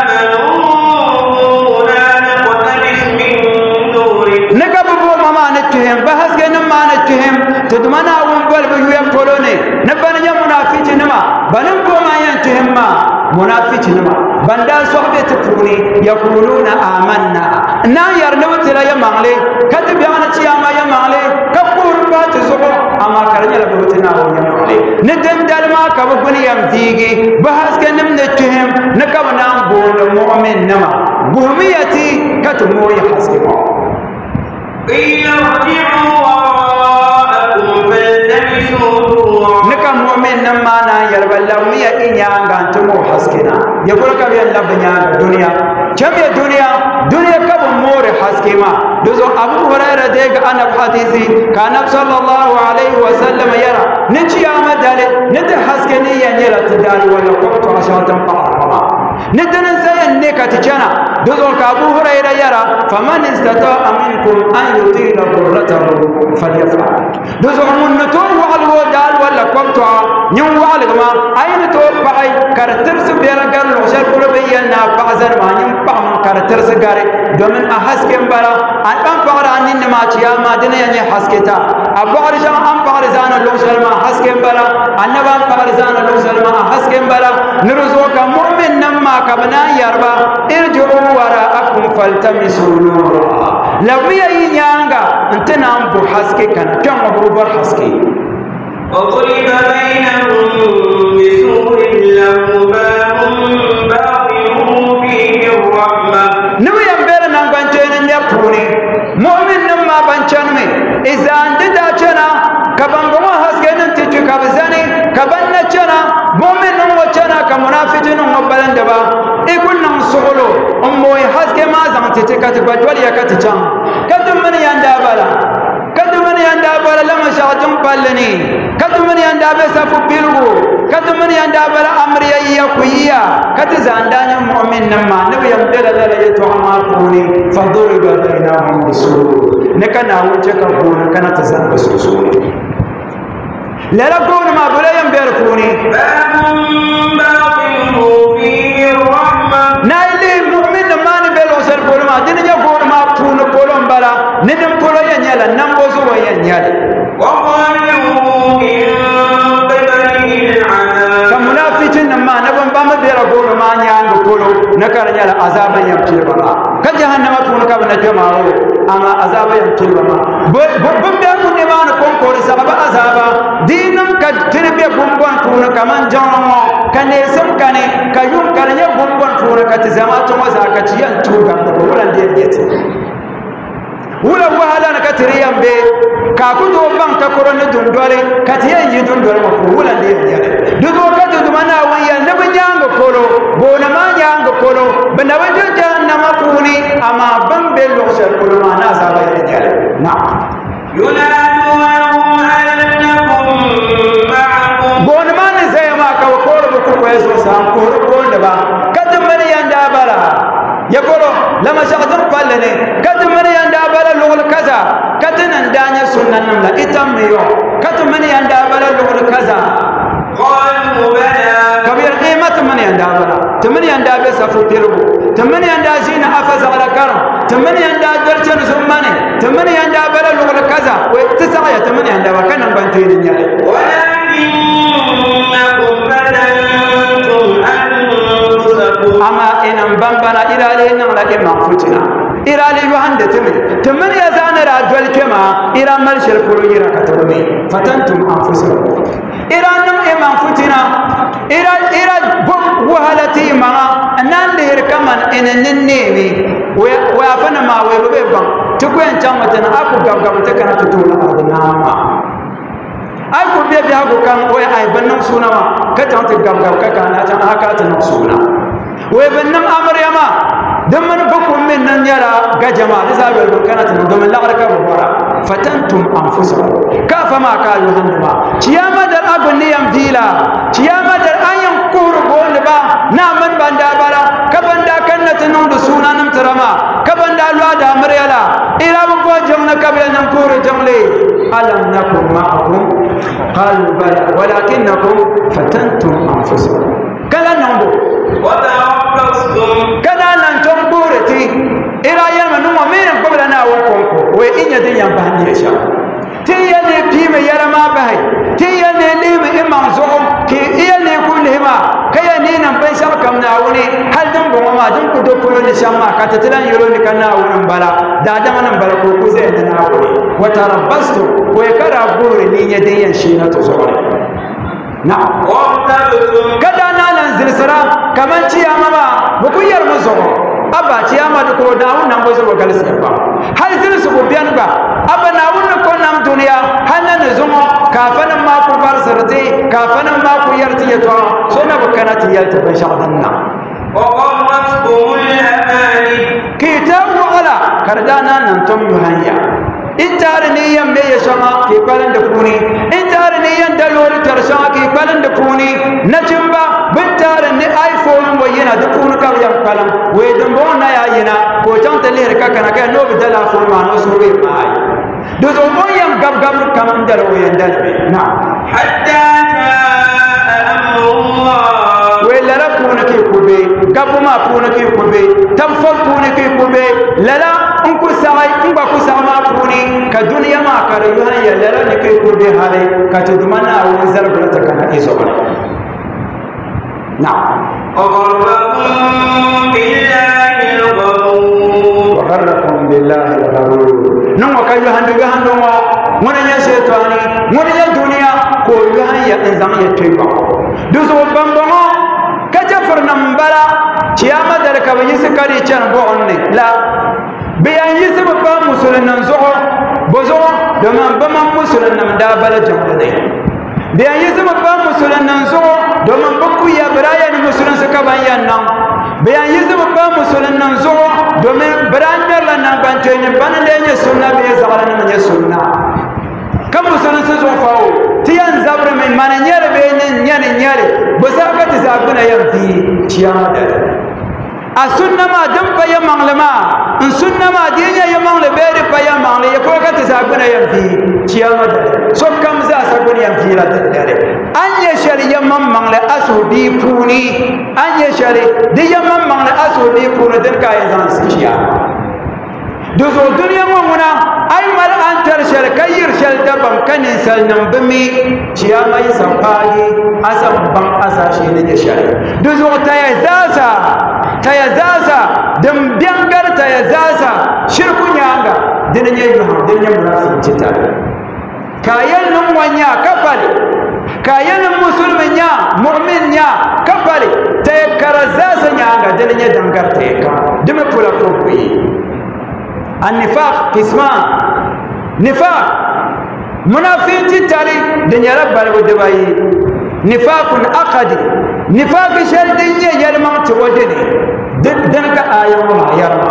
آمنوا لا نقتبس من نوركم نكببوا ما نتهم بحث كنا ما نتهم تدمنا ونقول بيوم كولوني نبنا يا منافقين ما بنبوا ما ينتهم ما منافقين ما بندا صحبة تفوني يقولون آمنا نا يرنو تلا يا مغلي كتب يانا تياما يا مغلي كقربات زغو أما كرني لبوتنا ويا مغلي ندم دلما كبقولي يم تيجي بحث كنم نتهم نكبنا بول مؤمن نما بهميتي كتمو يحسكم قيل ارجعوا وراءكم فالتمسوا نورا نكا مؤمن نما نا يربلمية إنيا غانتمو حسكنا يقول كبير لبنيا الدنيا كم يا دنيا دنيا كم مور حسكما دوزو أبو هريرة ديك أنا بحديثي كان صلى الله عليه وسلم يرى نجي آمد عليه ند حسكني ينيرا تداري ولا قبط عشاة بعضها ندنا زين نيكا تجانا دوزو أبو هريرة يرى فمن استطاع منكم أن يطيل غرته فليفعل دوزو من نتوه على الودال ولا قبط نيوم على ما أين توه بعي كارترس بيلا قال له شر كل بينا بعزر ما نيوم بعم كارترس قاري دومن أحسكم برا أن أم بعرا أنين ما تيا ما دنيا يعني حسكتا أبو عرجا أم بعرزان الله سلما حسكم برا أنا بام بعرزان الله سلما حسكم برا نرزوك مؤمن نما كبنا يربا ارجعوا وراءكم فالتمسوا نورا لو يينيانغا أنت نام بحسكي كان كم أبو بر حسكي وضرب بينهم بسور له باب باطنه فيه الرحمة نو يمبر نان بانچن نيپوني مؤمن نما بانچن مي اذا اند داچنا كبانغما حسكن تچ كبزني كبن چنا مؤمن نو چنا كمنافق نو بلندبا يقول نم سولو اموي حسك ما زمت تكت بدول يكت چان كدم من يندا بلا كدم من يندا بلا لما شاتم بالني كدم من يندا بسف بيرو كدم من يندا بلا امر يكويا كت زاندان مؤمن نما نبي يمدل لا يتوما كوني فضرب بينهم بسور نكنا وجهك كون كنا تزن بسور لا لا كون ما بلا يمبر كوني باب باطنه فيه الرحمة نايل مؤمن ما نبل وسر كون ما دين يا كون ما كون ندم بولو ينيالا نمبوزو وينيالا وقالوا من قبله العذاب كمنافقين ما نبم بام بيرا بولو ما نيانغ بولو نكار نيالا عذابا يمكير بما كجهنم تكون كابنا جماعو أما عذابا يمكير بما بمبيرو نمان كونكور سبب عذابا دينم كتربية بمبان كون كمان جانو كنيسم كني كيوم كني بمبان كون كتزامات وزاكتيان توكا ولا ديرجت wula wahala na katiriyan be ka kuto ban ta korone dundole katiyan yi dundole ma wula ne yare dudo katu dumana wiya na banyanga kolo bona ma nyanga kolo bana wajen jahannama kuni amma ban be lokacin kolo ma na saba yare na ينادونهم أنكم معكم bona ma ne sai ma ka kolo ko ko yaso san kolo ko da ba katu mani yanda bala ya kolo lama shaqatan fallane katu mani yanda bala lugul kaza katanan danya sunnan nan la itam miyo katu mani yanda bala lugul kaza قالوا بلى kabir qimat mani yanda bala tamani yanda be safu dirbu tamani yanda zina afaza ala karam tamani yanda dalchan zummane tamani yanda bala lugul kaza wa tisa ya tamani yanda ba kanan bantu yin yale ولكنكم فتنتم أنفسكم ama inan bambana irale nan la imam futina irali yohande tumi tumen ya zanara dwal kema ira mal shel pulu ira katumi fatantum anfusakum ira nam imam futina ira ira wahalati ma nan dir kaman enenin newi wa fana ma we be ban tukuen chamata na aku gabgab ta kana tutula adnama ai ko be bi hago kan o ai bannan sunawa ka tawta gabgab ka kana tan haka tan suna we bannam amaryama دمن بكم من نيرا جماعة لزاوية المكانات دمن لا أركب برا فتنتم أنفسكم كاف ما قالوا هندما تياما در أبنيام فيلا تياما در أيام كوربون با نامن بندا برا كبندا كنت نود سونا نمترما كبندا لوادا مريلا إلى بقوا جمنا قبل نمكور جملي ألم نكن معكم قالوا بلى ولكنكم فتنتم أنفسكم كلا نمبو وتربصتم كلا ننتم بورتي إلى يوم نوم من قبل أن أوقفكم وإن يدين بهني يشاء تيني بيم يرما بهي تيني ليم إمام زوم كي إيني كلهما كيني نبي سبكم ناوني هل دم بوما دم كدو كلو نشما كتتلان يروني كناون بلا دادم نبلا كوكو زين ناوني وتربصتم ويكرا بوري لين يدين شينة زوري نعم وارتبتم kada na nan zirsira kaman ciyama ba ba ku yar musu abba ciyama da ko da wannan ba zuwa galsi ba har zirsu ko biyan ba abba na wannan ko nam duniya hannan zumo kafanan ma ku far sirti kafanan ma ku yarti ya to so na bakana ti yalta ban sha'danna وغرتكم الأماني kitabu ala kardana nan tum yuhayya intare ne yan me ya shama ke balan da kuni intare ne yan dalori tarsha ke balan da kuni na jimba bin tare ne iphone wa yana da kuni ka yan balan we dan bona ya yana ko tan talir ka kana kai no bidala phone ma no so we mai do zo mo yan gab gab kam ndar we yan dalbe na حتى جاء أمر الله we lara kuna ke kube gabu ma kuna ke kube tamfa kuna ke kube lala in ku sai in ba ku sama kuni ka duniya ma ka rayuwa ya lala ne ke kube hale ka tudumana wani zarbar ta kana iso ba na وغركم بالله الغرور وغركم بالله الغرور nan wa kai handu ga handu wa wani ya shaytani wani ya duniya ko ya ya in zama ya tuba duzo bambamo kajafar nan bala ciyama da ka bayi su kare can bo onne la bayan yi su ba musulun nan zo bozo da man ba man musulun nan da bala jamla ne bayan yi su ba musulun nan zo da man ba ku ya barayan musulun su ka bayan nan bayan yi su ba musulun nan zo domin barayan lan nan ban ce ne ban da ne sunna bai zama ne ne sunna kan musulun su zo fawo tiyan zabra min mana nyere be nyen nyane nyere bosaka ti zabuna yan fi ciyama da a sunna ma dan fa ya manglama in sunna ma dinya ya mangle be ri fa ya mangle ya ko ka ti zabuna yan fi ciyama da so kam za sa gun yan fi la da dare an ya shari ya man mangle asudi puni an ya shari di ya man mangle asudi puni dan ka ya zan ciya dozo duniya mo nguna ay mal antar shal kayir shal dabam kanin sal nan bimi ciya mai sampadi asam ban asashi ne shal dozo taya zaza taya zaza dam biangar taya zaza shirku nyanga dinanye yuha dinanye murafin cita kayan nan wanya kafale kayan musulmin ya mu'min ya kafale taya karazaza nyanga dinanye dangar teka dime pula kopi النفاق قسمان نفاق منافقين تالي دنيا رب الودواي نفاق عقدي نفاق شر دنيا يلمع توجدي دنك آية وما يرمى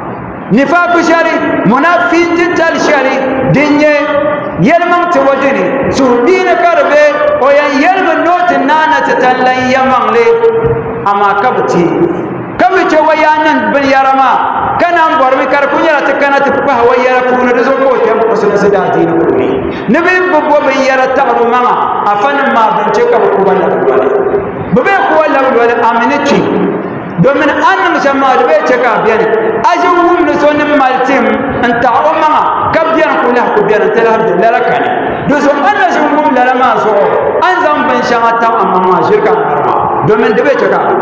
نفاق شري منافقين تالي شري دنيا يلمع توجدي سودين كربي ويا يلمع نوت نانا تتلين يمغلي أما كبتي كبتي ويانا باليرمى kana bormi kar kunya ta kana ta fa wayara kuna da zoko ta ko sun sada dini kuni nabi babbo bai yara ta abu mama afan ma bince ka ko wala wala babe ko wala wala aminati domin an musamma da bai ce ka biyan ajin hum ne sonin maltim an ta'u mama ka biyan kula ku biyan ta har da rakani do so an da shi hum la ma so an zan ban shan ta amma ma shirka karma domin da bai ce ka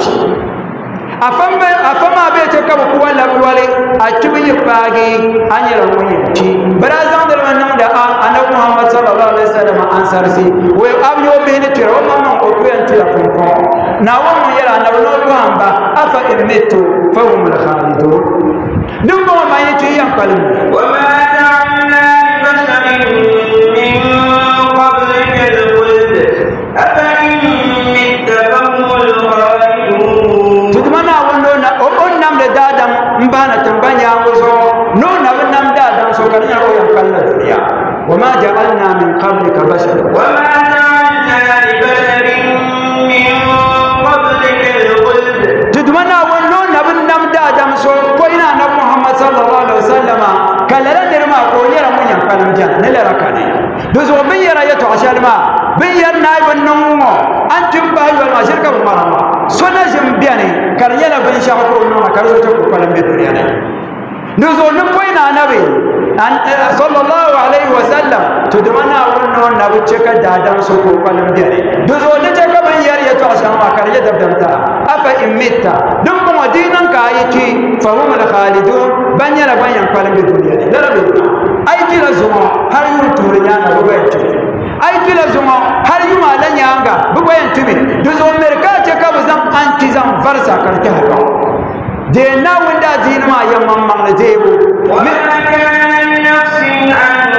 afama afama be ce ka ku wala wale a tubi fage an yi rawuni ci barazan da wannan da annabi Muhammad sallallahu alaihi wasallam an sarsi wai abyo be ne tiro mamman o ku yanti la funko na wannan yara na wannan ruwan ba afa immitu fa hum al khalidun dum ba mai ci yan kalmu wa ma ta'amna li basharin min qablika al khuld afa immitu fa hum al khalidun tudmana wondo na o on nam de dadam mbana tambanya ngozo no na nam dadam so kan yaro yan kalla duniya wama ja'alna min qablika bashar wama ja'alna li basharin min qablika al-khuld tudmana wondo na nam dadam so ko ina na Muhammad sallallahu alaihi wasallama kala dirma ko yara mun yan kallam jan ne la rakane dozo bin yara yato ashalma bin yar nay wannan mo antum ba wal mashirka marama sona jimbiane kar yala ban sha ko no kar zo to ko lambe duniya ne nuzo nu koina nabi an sallallahu alaihi wasallam to da mana wannan nabi ce ka dadan su ko ko lambe ne nuzo ne ce ka ban yar ya to ashan ma kar ya dabdanta afa imitta dum mo dinan ka yiti fa hum al khalidun ban yala ban yan ko lambe duniya ne da rabi ai kila zuma har yun turinya na ba ya ce ai kila zuma har yi malan yanga bugo yan tumi duzo merka ce ka bazan anti zan farsa karki halwa de na wanda din ma yamman man da jebo wa ma kana li nafsin an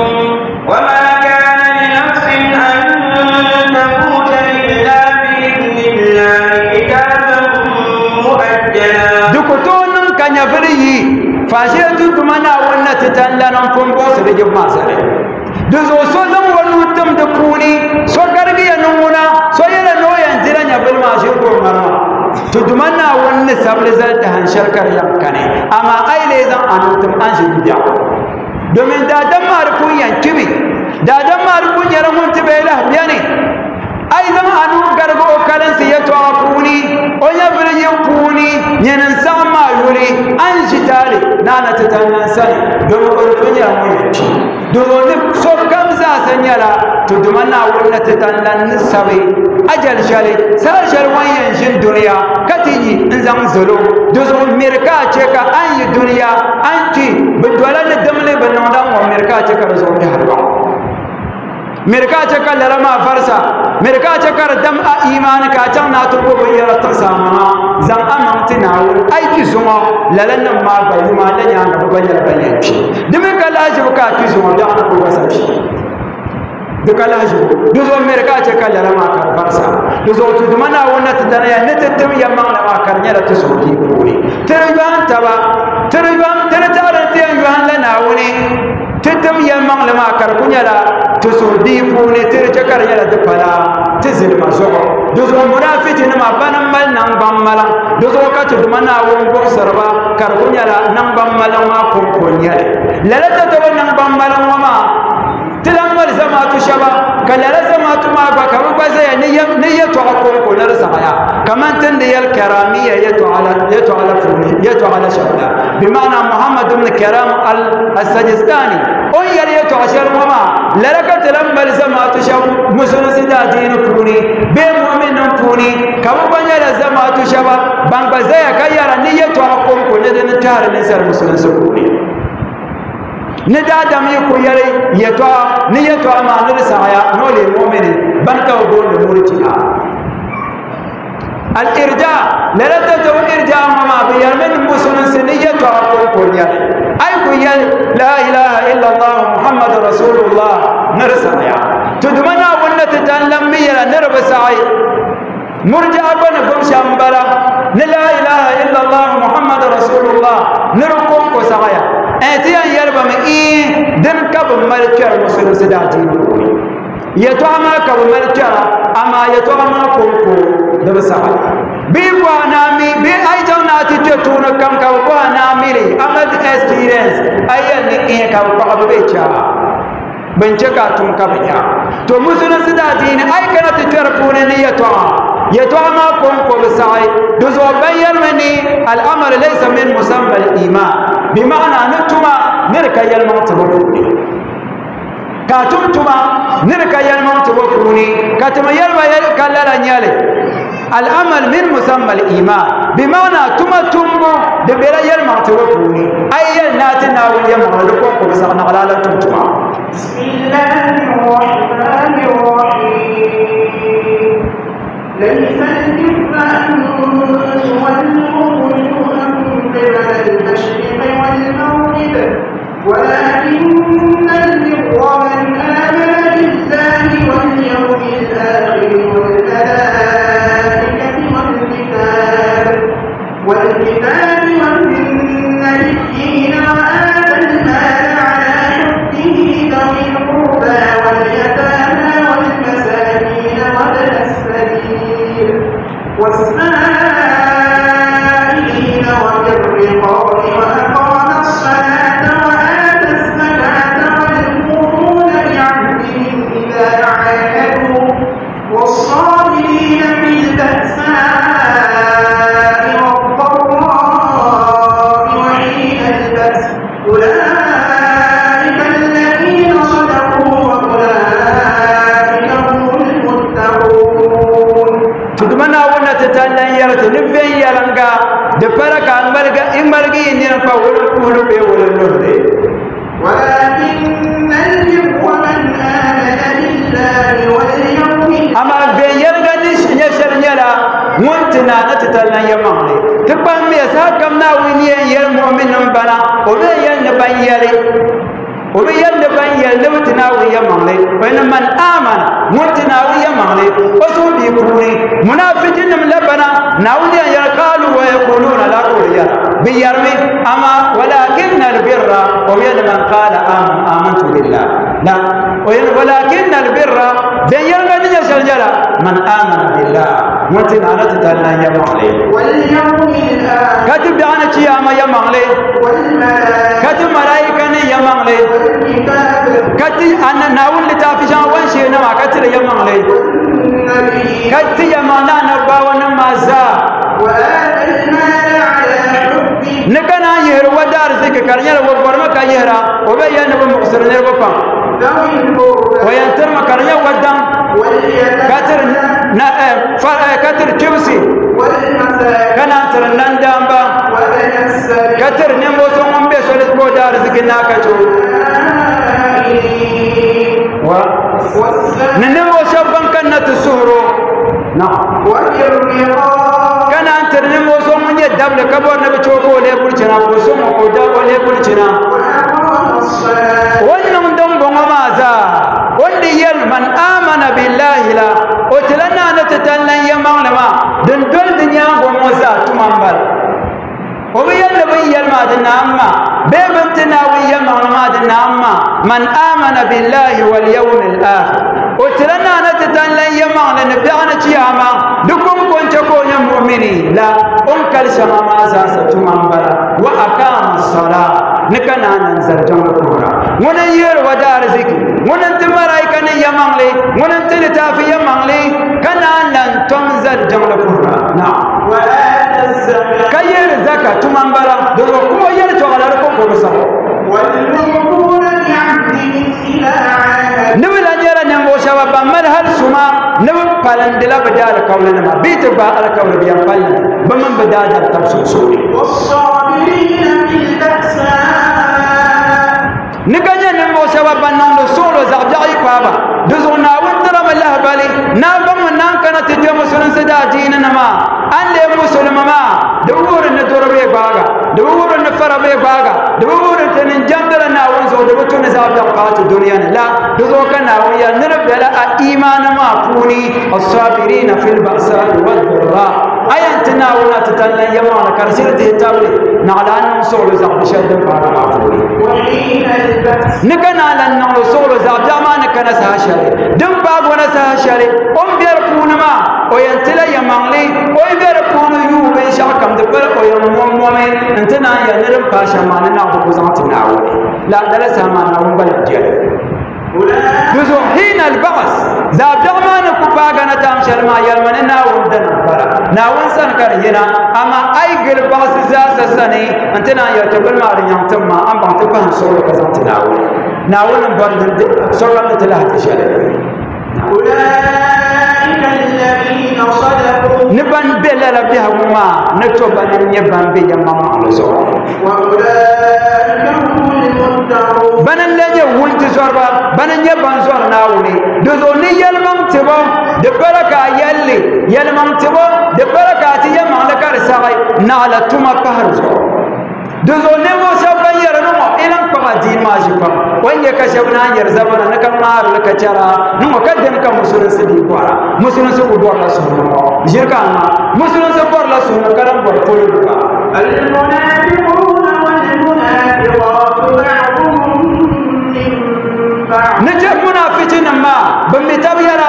wa ma kana li nafsin an tamuta illa bi idnillahi kitaban muajjala dukutonun kanya firiyi fashe tutuma na wannan tallanan fumbo su da jimma sare duzo so zan wani mutum da kuni so garbiya nuna so yana noyan jiran ya bulma shi ko marma to dumanna wanne sabli zalta han sharkar yankane amma ai le zan anutum an shi biya domin da dan mar kunyan kibi da dan mar kunyar mun tibe la biya ne ai zan anu gargo kalan si ya to kuni o ya birje kuni nyanan sama yuri an shi tare nana ta tannan sani domin ko kunya mun yanci domin so kamza sanyara to dumanna wanne ta tannan sabai ajal shale sarshar wayan shin duniya katiji in zan zalo dozo mirka ce ka an yi duniya anti bidwalan damle banan dan wa mirka ce ka zo ta harba mirka ce ka larama farsa mirka ce ka dam a imani ka can na tuko bayyana ta sama zan amantina aiki zuma lalan nan ma bayu ma dan ya ga bayyana bayyanci dimin ka laji ka ki zuma da an ko wasashi duka laji duzo mereka ce kala rama kar farsa duzo tu mana wonna tadana ya netetem yamma na makar nyara to soki kuri terban taba terban tertara tiyan yuhan lana woni tetem yamma na makar kunyala to sodi kuni terce kar nyala de pala tizil maso duzo munafiti na mabanan mal nan bammala duzo ka tu mana won bo sarba kar kunyala nan bammala ma kun kunyala lalata to nan bammala ma tilamar zama tu shaba kala lazama tuma ba ka ba zai ne ne ya to ko ko lar sahaya kaman tan da yal karamiya ya to ala ya to ala funi ya to ala shawla bi ma'ana muhammad ibn karam al as-sajistani on yar ya to ashar mama laraka talam bal zama to shaw musulun sida din funi be mu'minun funi kaman banya da zama to shaba ban ba zai ka yara ne ya to ko ko ne da tare ne sar musulun su funi ne da adam yi ko yare ya to ne ya to ma ne sahaya no le mu'minin ban ka go da murji'a الإرجاء لا تتو إرجاء ما بيرمن مسلم سنية تعقل كونيا أي كونيا لا إله إلا الله محمد رسول الله نرسل يا تدمنا ولا تتعلم ميرا نرب سعي مرجع بنا قم شامبرا لا إله إلا الله محمد رسول الله نركم كسعيا أتيا يربا من إيه دم كب مرجع مسلم سداتين يتوما كب مرجع أما يتوما كوكو دم سعي بيبوا نامي بي أيضا ناتجتون كم كبوا نامي أمد experience أيا نكية كبوا أبويتشا بنشكا تون كبيا تو مسلم سداتين أي كانت تجربون نيتوا يتوما ما كوكو بسعي دزوا بيان مني الأمر ليس من مسمى الإيمان بمعنى نتوما نركا يلموت بفوني كاتم توما نركا يلموت بفوني كاتم يلما يلكالا نيالي الأمل من مسمى الإيمان بمعنى توما تومو دبيرا يلموت بفوني أي ناتنا ويلما لكوكو بسعنا على لا توما بسم الله الرحمن الرحيم ليس البر أن تولوا وجوهكم قبل المشرق والمغرب ولكن البر من آمن بالله واليوم الآخر والملائكة والكتاب والكتاب والنبيين وآتى المال على حبه ذوي القربى واليتامى والمساكين وابن السبيل والسائلين وفي الرقاب وأقام الصلاة وآتى الزكاة والموفون بعهدهم إذا عاهدوا والصابرين في البأساء والضراء وحين البأس أولئك الذين صدقوا وأولئك هم المتقون. تدمنا ونا تتعلم يرت نفين يلنغا دبرك أمرك إمرك إننا فاول كل بيول النهدي ولكن البر من آمن بالله واليوم أما بين يلغا نش يشر يلا وانتنا نتتعلم يماني تبان ميسا كمنا وينيا يلمؤمن بنا وبين يلنبان يلي وبين يلنبان يلي وتنا ويماني وإن من آمن وانتنا ويماني وصول بيكوني منافجين من لبنا ناولي يقالوا ويقولون لا قولي بيرمي أما ولكن البر وين من قال آمن آمنت بالله لا ولكن البر بيرمي يسجل من آمن بالله وانتنا نتتعلم يماني واليوم الآخر كتب عنا قيامة يماني والملائكة كتب ملائكة يماني والكتاب كتب أنا ناول لتافشان وانشي نما كتب يماني والنبي كتب يمانا نبا ونمازا وآتى المال على حبه نكنا يهر ودار زك كرنيا وبرما كيهرا وبيان بمقصر نربا ذوي القربى وينتر مكرنيا ودام كتر نا فر كتر تشوسي والمساكين كان تر نندامبا وابن السبيل كتر نمو سوم بيسولت بودار زك ناكتو و والسبيل ننمو شبان كنت سهرو نعم وفي الرقاب كان تر نمو سوم يدبل كبر نبي تشوكو ليبولچنا بوسوم اودا ليبولچنا وأقام الصلاة wannan don gongo maza wanda yal man amana billahi la otilana na tatallan yamma ma dan dol dunya gongo za tumambal o bi yalla bi yal ma dan amma be bantina wi yamma ma dan amma man amana billahi wal yawmil akhir otilana na tatallan yamma na nabiyana ciyama dukun konce ko nya mu'mini la on kal sama ma za sa tumambal wa aqama as-salat nikana nan zarjan kura wannan yero wada arziki wannan timaraika ne yam mangli ngonan tele ta fi ya mangli kana nan tomzal jamla kurra na wa atazaka kayer zaka tumambala do ko yer to ala ko ko sa wal mufuna bi ahdihi ila ahad nibla jara nyambo shawa bamal hal suma nib palandila badal kawlana ma bit ba al kawl bi pal bamam badal tabsu suri was-sabirina bil ba'sa niganya nyambo shawa banando solo zabjai kwaba duzo na wantara mallah bali na bam nan kana tijo musulun sada dinin ma an le musulma ma da wurin na dorobe baga da wurin na farabe baga da wurin tanin jandala na wanzo da mutun zabja qatu duniya la duzo kana waya nirbala a imana ma kuni as-sabirina fil ba'sa wad dharra ayan tanawuna tatallan yamana karsirti tawli na ala an solo zabja shadda baga afuri nikana lan na solo zabja ma nikana sa shari dum bago na sa shari on biyar kunama o yantila yamangli o biyar kunu yu be shakam de bar o yam mom mome antana ya nirin pasha ma na ko kuzanti nawo la dala sama na on bal jere duzo hina al ba's zabja ma na ku baga na tam sharma yalmana na on dan bara na won san kar yana amma ai gir ba's za sa sane antana ya tabal ma rin yam tamma an ba ta ban solo kuzanti nawo na won bar de solo ta la ta shari أولئك الذين صدقوا نبان بلا ربها وما نتوبان نبان بيا ماما لزوا وأولئك هم المتقون بنا لني ولت زوربا بنا نبان زور ناولي دزوني يلمم تبا دبركا يلي يلمم تبا دبركا تيا مالك رساي نالا توما بحر زور دزوني موسى بير نمو إلى قادين ما جبا وين يكشفنا يرزبنا نكمار لكجرا نمو كدم كمسلم سدي بورا مسلم سو بورا سونو جيركانا مسلم سو بورا سونو كلام بور فولوكا المنافقون والمنافقات بعضهم من بعض نجح منافقين ما بمتابيرا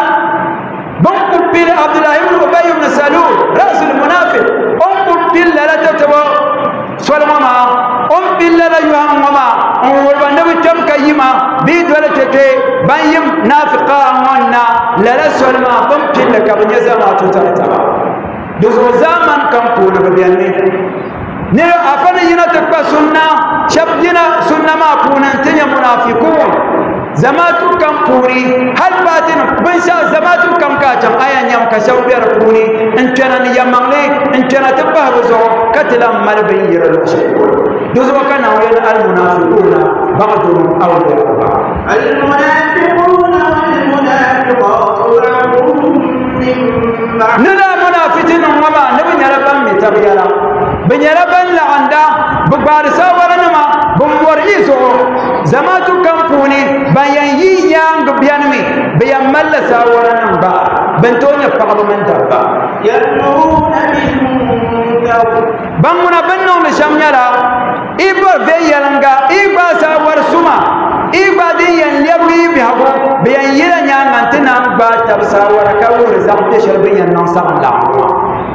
بنقل بيل عبد الله بن ابي بن سلول راس المنافق انقل بيل لا تتبع سلمما ام بيل لا يهم مما والبنبي تم كيما بيد ولا تكي بيم نافقا منا لا سلمما بم بيل كبن يزما تترتبا دوز زمان كم كون بياني ne afana yina takwa sunna shabjina sunna ma kunantanya munafiqun zamatu kam puri hal batin bin sha zamatu kam ka jam ayan yam ka shawbiyar puri in kana ni yamangle in kana tabba zo katlam mal bayyir al shaykhun duzo kana wa al munafiquna ba'dhum awliya al munafiquna wal munafiqatu ba'dhum min ba'd nila munafiqin wama nabi yaraban mi tabiyala binyara ban la'anda bugbar sawarana ma bumwar iso zamatu kampuni bayan yiyang biyanmi bayan malla sawarana ba bantonya parliament ba ya'muruna bil munkar banguna banno me shamnyala iba veyalanga iba sawar suma iba diyan lewi bi habo bayan yira nyanga tinam ba tab sawara kawur zamte sharbiyan nan sallallahu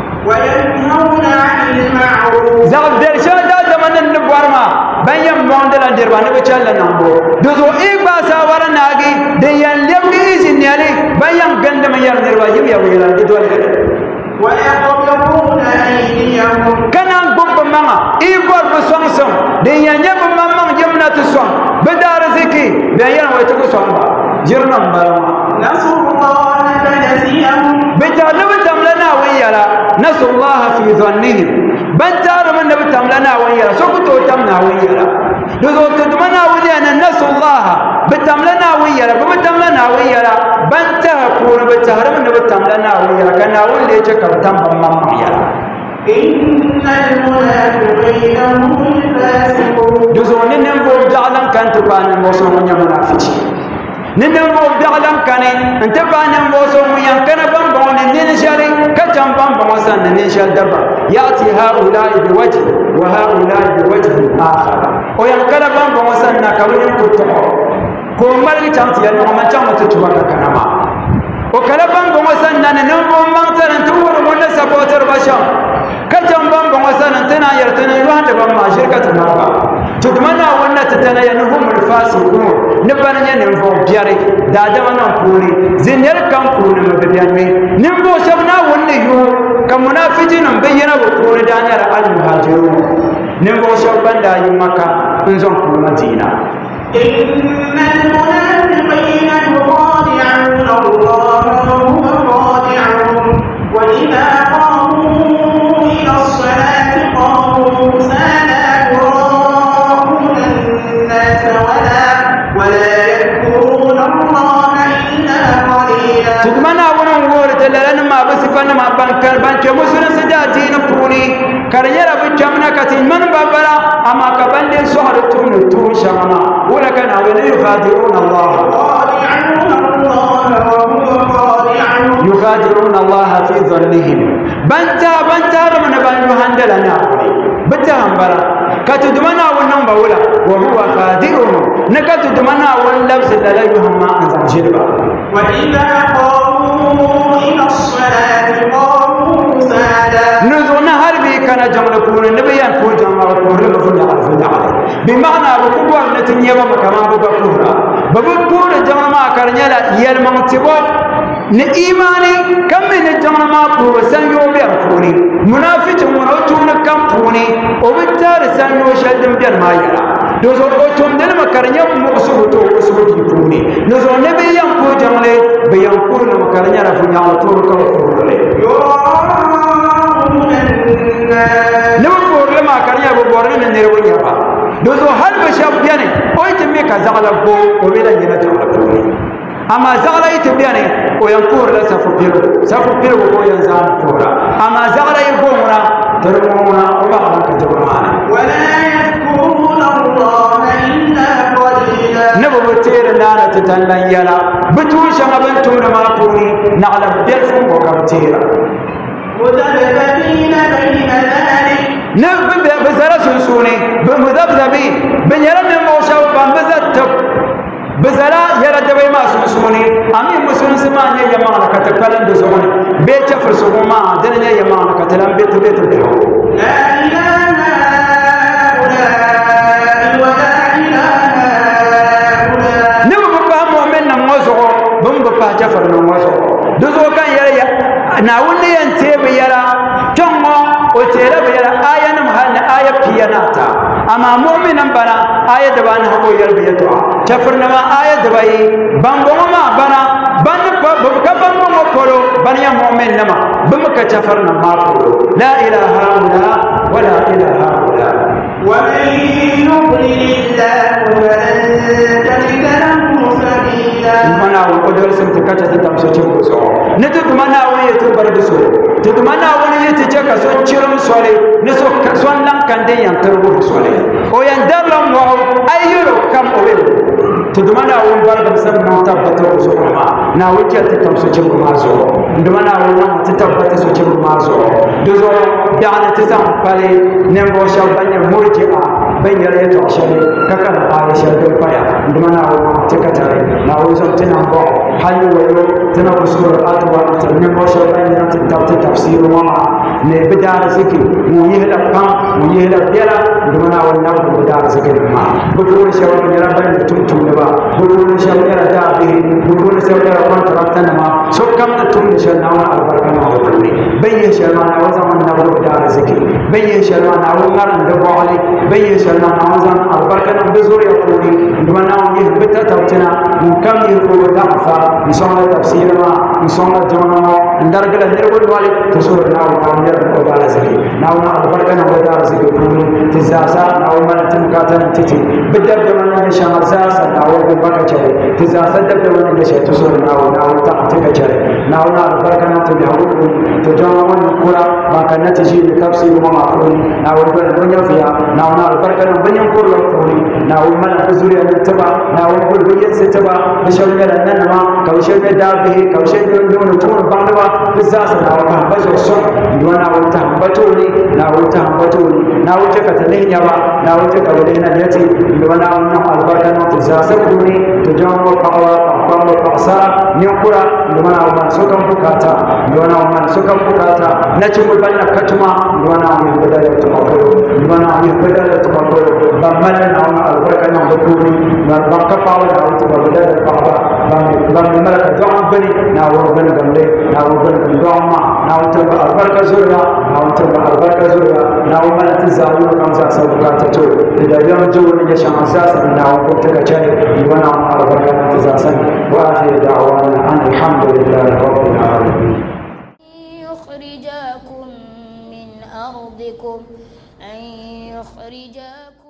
وينهون عن المعروف زغب در شادا زمن النبورما بيان موندلا دربا نبچال نامبو دوزو إيقبا ساورا ناغي ديان ليوغي إذن يالي بيان گندم يال دربا يم يا ويلا دول ويقبضون أيديهم كنان بوب ماما إيقبا بسونسون ديان يب ماما يمنا تسون بدار زكي بيان ويتكو سونبا جرنا مبارما نسوا الله فنسيهم بتعلم تملنا ويلا نسوا الله في ظنهم بنتار من بتملنا ويلا سكتوا تمنا ويلا لذو تدمنا ويلا نسوا الله بتملنا ويلا بتملنا ويلا بنتها كون بتهر من بتملنا ويلا كنا ولي جكر تم بمم ويلا إن المنافقين هم الفاسقون لذو ننبو جعلا كانت بان الموسم من المنافقين نندم بو بيعلم كاني انت بانم بوسو ميان كان بام بون نين شاري كجام بام بوسان نين شال دبا ياتي هؤلاء بوجه وهؤلاء بوجه اخر او يان كان بام بوسان نا كاوين كوتو كو مالي تانتي يان ما تشام تتوا كانما او كلا بام بوسان نا نين بو مانتر انت ور ولا سبوتر باشام كجام بام بوسان انت نا يرتنا يوان دبا ما شركه نافا تدمنا ونا تتنا ينهم الفاسقون نبنا ينفو بياري daadama nan puuni zinel kam puuni mi bi biɛni ninvuɣu shɛba Naawuni ni yo ka munafiqinim bi yina bi puuni daa nyɛla al-muhajirun ninvuɣu shɛba ban daa yi Maka n zaŋ kuli Madiina إن المنافقين يخادعون الله وهو خادعهم وإذا قاموا إلى الصلاة قاموا كسالى يراءون الناس ولا ولا يذكرون الله إلا قليلا. تدمنا ونن ورد لنا ما بس فنا ما بنكر بنك مسلم سجاتين بوني كريرا بجمنا كتين من بابلا أما كبندين سهر تون تون شمنا ولكن أولي يخادعون الله يخادعون الله في ظنهم بنتا بنتا من بن يهندلنا بتهم بلا كتدمنا ونن بولا وهو خادعهم نكتدمنا ونلبس دليلهم ما أنزل جلبا وإذا قاموا إلى الصلاة قاموا كسالى نزلنا هربي كان جمل كون النبي يكون جمل كون لفنا لفنا بمعنى بكبر نتنيا بكمان بكبرها بكبر جمل ما كرنيلا يلمن تبوا نإيماني كم من الجمل ما بو سنيو بيرفوني منافق منوتون كم فوني وبالتالي سنيو شدم بير ما يرى دوزو اوتون دل مكرنيا مقصودو مقصودو فوني نزو نبي ينكو جمل بينكو مكرنيا رفنا طول كم فوني لما فور لما كرنيا ببورنا نيرويا با دوزو هل بشاب يعني اويت ميكا زغلا بو وبلا ينا جمل فوني أما زغلا يتبياني وينكور لا سفبيرو سفبيرو هو ينزان كورا أما زغلا يقومنا ترمونا وبعض كجبرمان ولا يذكرون الله إلا قليلا. نبو بتير لانا تتنى يلا بتوش غبنتون ما كوني نعلم بيرفم وكبتيرا مذبذبين بين ذلك نبو بزرا سنسوني بمذبذبين بن يرم الموشا بمبزتب بزلا يرى دبي ما سنسوني أمي مسلم سمان يجمعنا كتكلم بزوني بيت فرسوما دنيا يجمعنا كتلم بيت بيت بيت لا إله هؤلاء ولا إله هؤلاء. نبغى بقى مؤمن نموزه بم بقى جفر نموزه دوزو كان يرى ناولي ينتبه يرى جمع وتيرا يرى آية نمهن آية بياناتا أما مؤمن بنا آية دبان هو يربيتها جفرنا ما آية دبي بامبوما ما بنا بن بكبامبوما كلو بنيا مؤمن نما بمك جفرنا ما كلو لا إله هؤلاء ولا إله هؤلاء. ومن يضلل الله فلن تجد له سبيلا. منا وقدر سمتكاتة تمشي تبوسو نتوك منا وين تبردسو تتو منا وين يتجاك سون شرم سولي نسو سون لام كندي ينتربو سولي أو يندرلم واو أيلو كم أويل تتو منا وين برد بسم نوتا بترو سولما ناويك تتمشي تبوسو ndumana wona titabbata so ci mazo dozo dana tizam pale nembo shabanya murji'a banyare to shari kakan aisha do paya ndumana wona tikatare na wuzo tina bo hayu wayo tina usul atwa nembo shabanya titabbata tafsir wa ne bidara ziki mu yihla pam mu yihla bela ndumana wona ko bidara ziki ma bukuru shabanya rabban tumtum ba bukuru shabanya da bi bukuru shabanya contract ma so kam tum شلنا البركة نقولي بين شلنا وزمن نقول دار زكي بين شلنا نقول ندبو علي بين شلنا وزمن البركة نبزور يقولي عندما نيجي بيتا توتنا مكم يقول دعفا نسمع تفسير ما نسمع جمعنا ندرجة نقول والي تسور نقول نقول نقول دار زكي نقول البركة نقول دار زكي يقولي تزاسا نقول ما نتمكاتنا تيجي بدأ جمعنا نشامر زاسا نقول ببكة جري تزاسا دب جمعنا نشة تسور نقول نقول تحتك جري نقول البركة تبيعون تجاوبون الكرة ما كانت تجي لتفسير ما معقول نقول بنيا فيها نقول البركة بنيا كل كوني نقول من بزوري التبع نقول كل بيت ستبع بشوي لنا ما كوشي بدابه كوشي دون تون بعدها بالزاس نقول كم بجو صح وانا قلت هم بتوني نقول تهم بتوني نقول تكتلين يا با نقول تكولين اليتي وانا قلنا البركة تزاس كوني تجاوب قوا قوا قصا نقول وانا قلنا سكم bukata yona man suka bukata na ci mu banna katuma yona mu badala to makoro yona mu badala to makoro ba man na albarka na hukumi ba ba ka pawo na to badala ba ba ngam malaka do'am bani na wor bani gamle na wor bani gam do'amma na wor tamba albarka zuriya na wor tamba albarka zuriya na wor mana tizalu kam za sa bukata to da yam jawon ya shan asas na wor ko ta chane wana albarka tizasan wa akhir da'wana an alhamdulillahi rabbil alamin يخرجاكم من أرضكم أن يخرجاكم